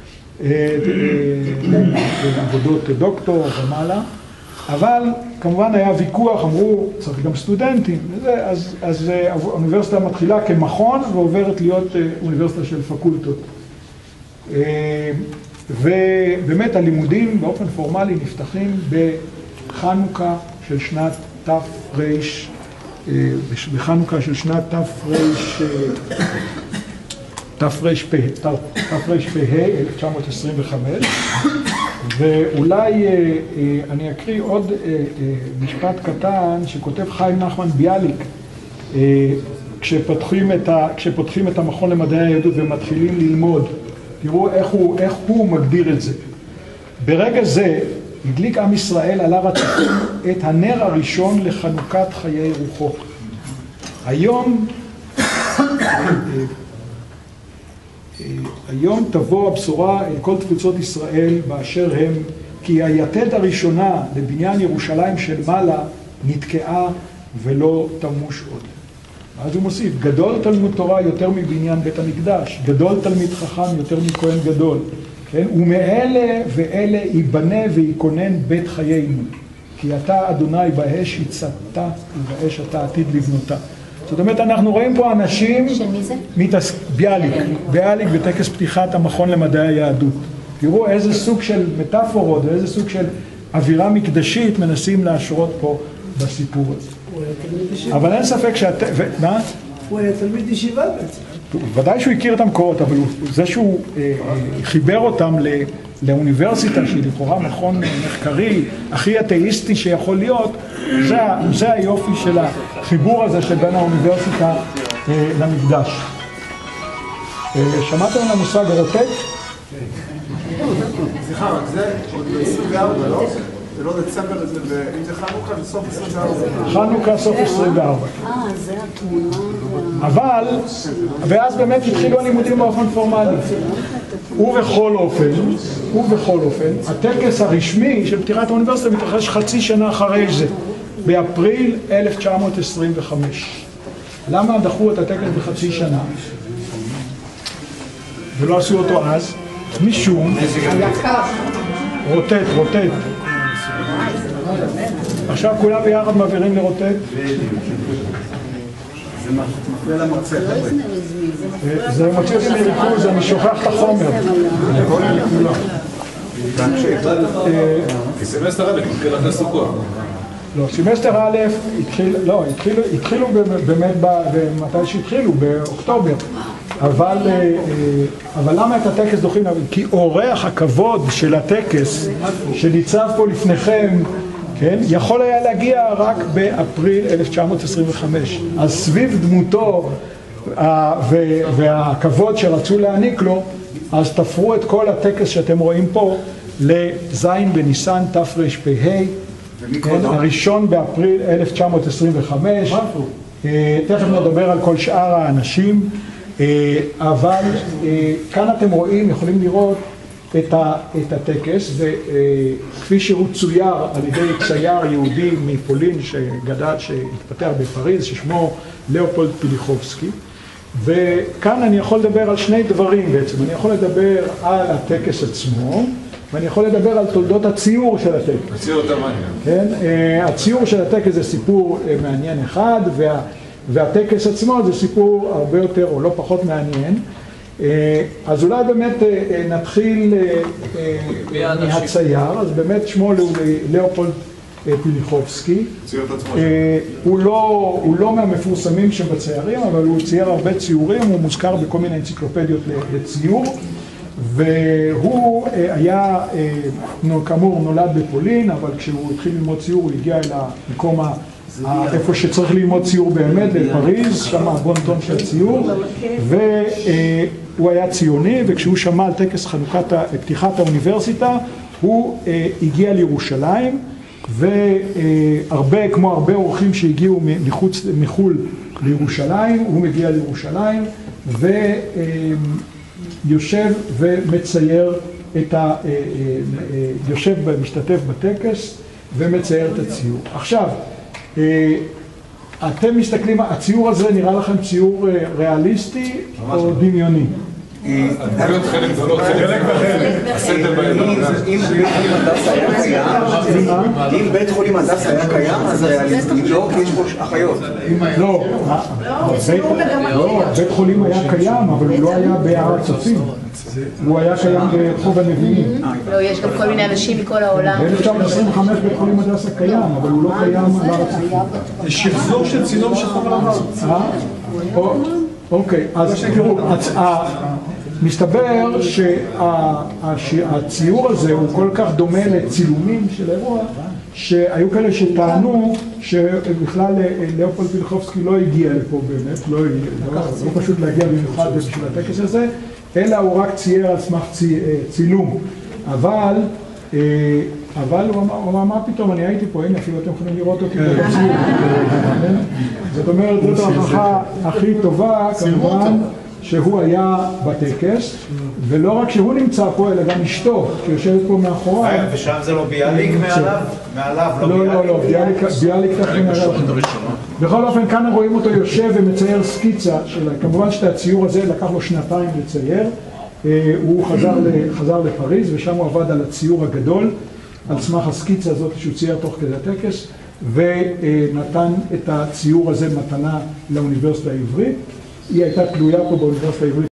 עבודות דוקטור ומעלה, אבל כמובן היה ויכוח, אמרו צריך גם סטודנטים, וזה, אז, אז האוניברסיטה מתחילה כמכון ועוברת להיות אוניברסיטה של פקולטות. ובאמת הלימודים באופן פורמלי נפתחים בחנוכה של שנת תר"פ, בחנוכה של שנת תר"פ, תר"פ, אלף תשע מאות עשרים וחמש, ואולי אני אקריא עוד משפט קטן שכותב חיים נחמן ביאליק, כשפותחים את, ה, כשפותחים את המכון למדעי היהדות ומתחילים ללמוד, תראו איך הוא, איך הוא מגדיר את זה. ברגע זה הדליק עם ישראל על הר הצופים את הנר הראשון לחנוכת חיי רוחו. היום, היום תבוא הבשורה אל כל תפוצות ישראל באשר הם, כי היתד הראשונה לבניין ירושלים של מעלה נתקעה ולא תמוש עוד. אז הוא מוסיף, גדול תלמוד תורה יותר מבניין בית המקדש, גדול תלמיד חכם יותר מכהן גדול, כן? ומאלה ואלה ייבנה ויקונן בית חיינו, כי אתה אדוני באש הצבת ובאש אתה עתיד לבנותה. זאת אומרת, אנחנו רואים פה אנשים,
שמי זה?
מתעס... ביאליק, ביאליק בטקס פתיחת המכון למדעי היהדות. תראו איזה סוג של מטאפורות, איזה סוג של אווירה מקדשית מנסים להשרות פה בסיפור הזה. אבל אין ספק שאת... ו... מה?
הוא היה תלמיד ישיבה בעצם.
ודאי שהוא הכיר את המקורות, אבל זה שהוא אה, חיבר אותם ל... לאוניברסיטה שהיא לכאורה מכון מחקרי הכי אתאיסטי שיכול להיות, זה, זה היופי של החיבור הזה שבין האוניברסיטה אה, למקדש. אה, שמעתם על המושג רוטט?
סליחה, רק זה עוד ב-עשרים וארבע, לא? זה לא דצמבר, אם זה חנוכה, זה סוף עשרים וארבע.
חנוכה סוף עשרים וארבע.
אה, זה התמונה.
אבל, ואז באמת התחילו הלימודים באופן פורמלי. ובכל אופן, ובכל אופן, הטקס הרשמי של פתיחת האוניברסיטה מתרחש חצי שנה אחרי זה, באפריל אלף תשע מאות עשרים וחמש. למה דחו את הטקס בחצי שנה? ולא עשו אותו אז? משום... רוטט, רוטט. עכשיו כולם ביחד מעבירים לרוטט.
זה מפריע למרצה.
זה מוציא אותי מריכוז, אני שוכח את החומר.
כי סמסטר א' מתחיל אחרי סוכות.
לא, סמסטר א' התחיל, לא, התחילו, התחילו באמת במתי שהתחילו, באוקטובר. אבל, אבל למה את הטקס דוחים? כי אורח הכבוד של הטקס שניצב פה לפניכם, כן, יכול היה להגיע רק באפריל אלף תשע מאות עשרים וחמש. אז סביב דמותו והכבוד שרצו להעניק לו, אז תפרו את כל הטקס שאתם רואים פה לזין בניסן תרפ"ה, הראשון באפריל אלף תשע מאות עשרים וחמש. תכף נדבר על כל שאר האנשים, אבל כאן אתם רואים, יכולים לראות את, ה, את הטקס, וכפי שהוא צויר על ידי צייר יהודי מפולין שגדל, שהתפתח בפריז, ששמו לאופולד פיליחובסקי. וכאן אני יכול לדבר על שני דברים בעצם. אני יכול לדבר על הטקס עצמו, ואני יכול לדבר על תולדות הציור של הטקס.
הציור יותר מעניין.
כן? הציור של הטקס זה סיפור מעניין אחד, וה, והטקס עצמו זה סיפור הרבה יותר או לא פחות מעניין. אז אולי באמת נתחיל מהצייר, אז באמת שמו לאופולד פיליחובסקי. הוא לא, הוא לא מהמפורסמים שבציירים, אבל הוא צייר הרבה ציורים, הוא מוזכר בכל מיני אנציקלופדיות לציור, והוא היה, כאמור, נולד בפולין, אבל כשהוא התחיל ללמוד ציור הוא הגיע אל המקום איפה שצריך ללמוד ציור באמת, לפריז, שם הבון-טון של הציור, והוא היה ציוני, וכשהוא שמע על טקס חנוכת, פתיחת האוניברסיטה, הוא הגיע לירושלים, והרבה, כמו הרבה אורחים שהגיעו מחוץ, מחול לירושלים, הוא מגיע לירושלים, ויושב ומצייר את ה... יושב ומשתתף בטקס, ומצייר את הציור. עכשיו, אתם מסתכלים, הציור הזה נראה לכם ציור ריאליסטי או דמיוני?
הדמויות חלק גדולות, חלק וחלק. הסדר בימים.
אם בית חולים הדסה היה קיים, אז ריאליסטי. לא, כי יש פה אחיות.
לא, בית חולים היה קיים, אבל הוא לא היה בהר הצופים. הוא היה קיים ברחוב הנביאים.
לא, יש גם כל מיני אנשים מכל העולם.
ב-אלף תשע מאות עשרים וחמש בית חולים הדסה קיים, אבל הוא לא קיים על הר הצופים.
זה שחזור של צילום שחור על לבן.
אוקיי, אז תראו, מסתבר שהציור הזה הוא כל כך דומה לצילומים של אירוע, שהיו כאלה שטענו שבכלל לאופולד פיליחובסקי לא הגיע לפה באמת, לא פשוט להגיע במיוחד בשביל הטקס הזה, אלא הוא רק צייר על סמך צילום. אבל, אבל הוא אמר, מה פתאום, אני הייתי פה, הנה, אפילו אתם יכולים לראות אותי בציור. זאת אומרת, זאת ההוכחה הכי טובה, כמובן, שהוא היה בטקס, ולא רק שהוא נמצא פה, אלא גם אשתו, שיושבת פה מאחוריו.
ושם זה לא ביאליק מעליו? מעליו, לא ביאליק?
לא, לא, לא, ביאליק תכף נראה לכם. בכל אופן, כאן רואים אותו יושב ומצייר סקיצה שלה. כמובן שאת הציור הזה לקח לו שנתיים לצייר. הוא חזר לפריז, ושם הוא עבד על הציור הגדול, על סמך הסקיצה הזאת שהוא צייר תוך כדי הטקס, ונתן את הציור הזה מתנה לאוניברסיטה העברית. היא הייתה תלויה פה באוניברסיטה העברית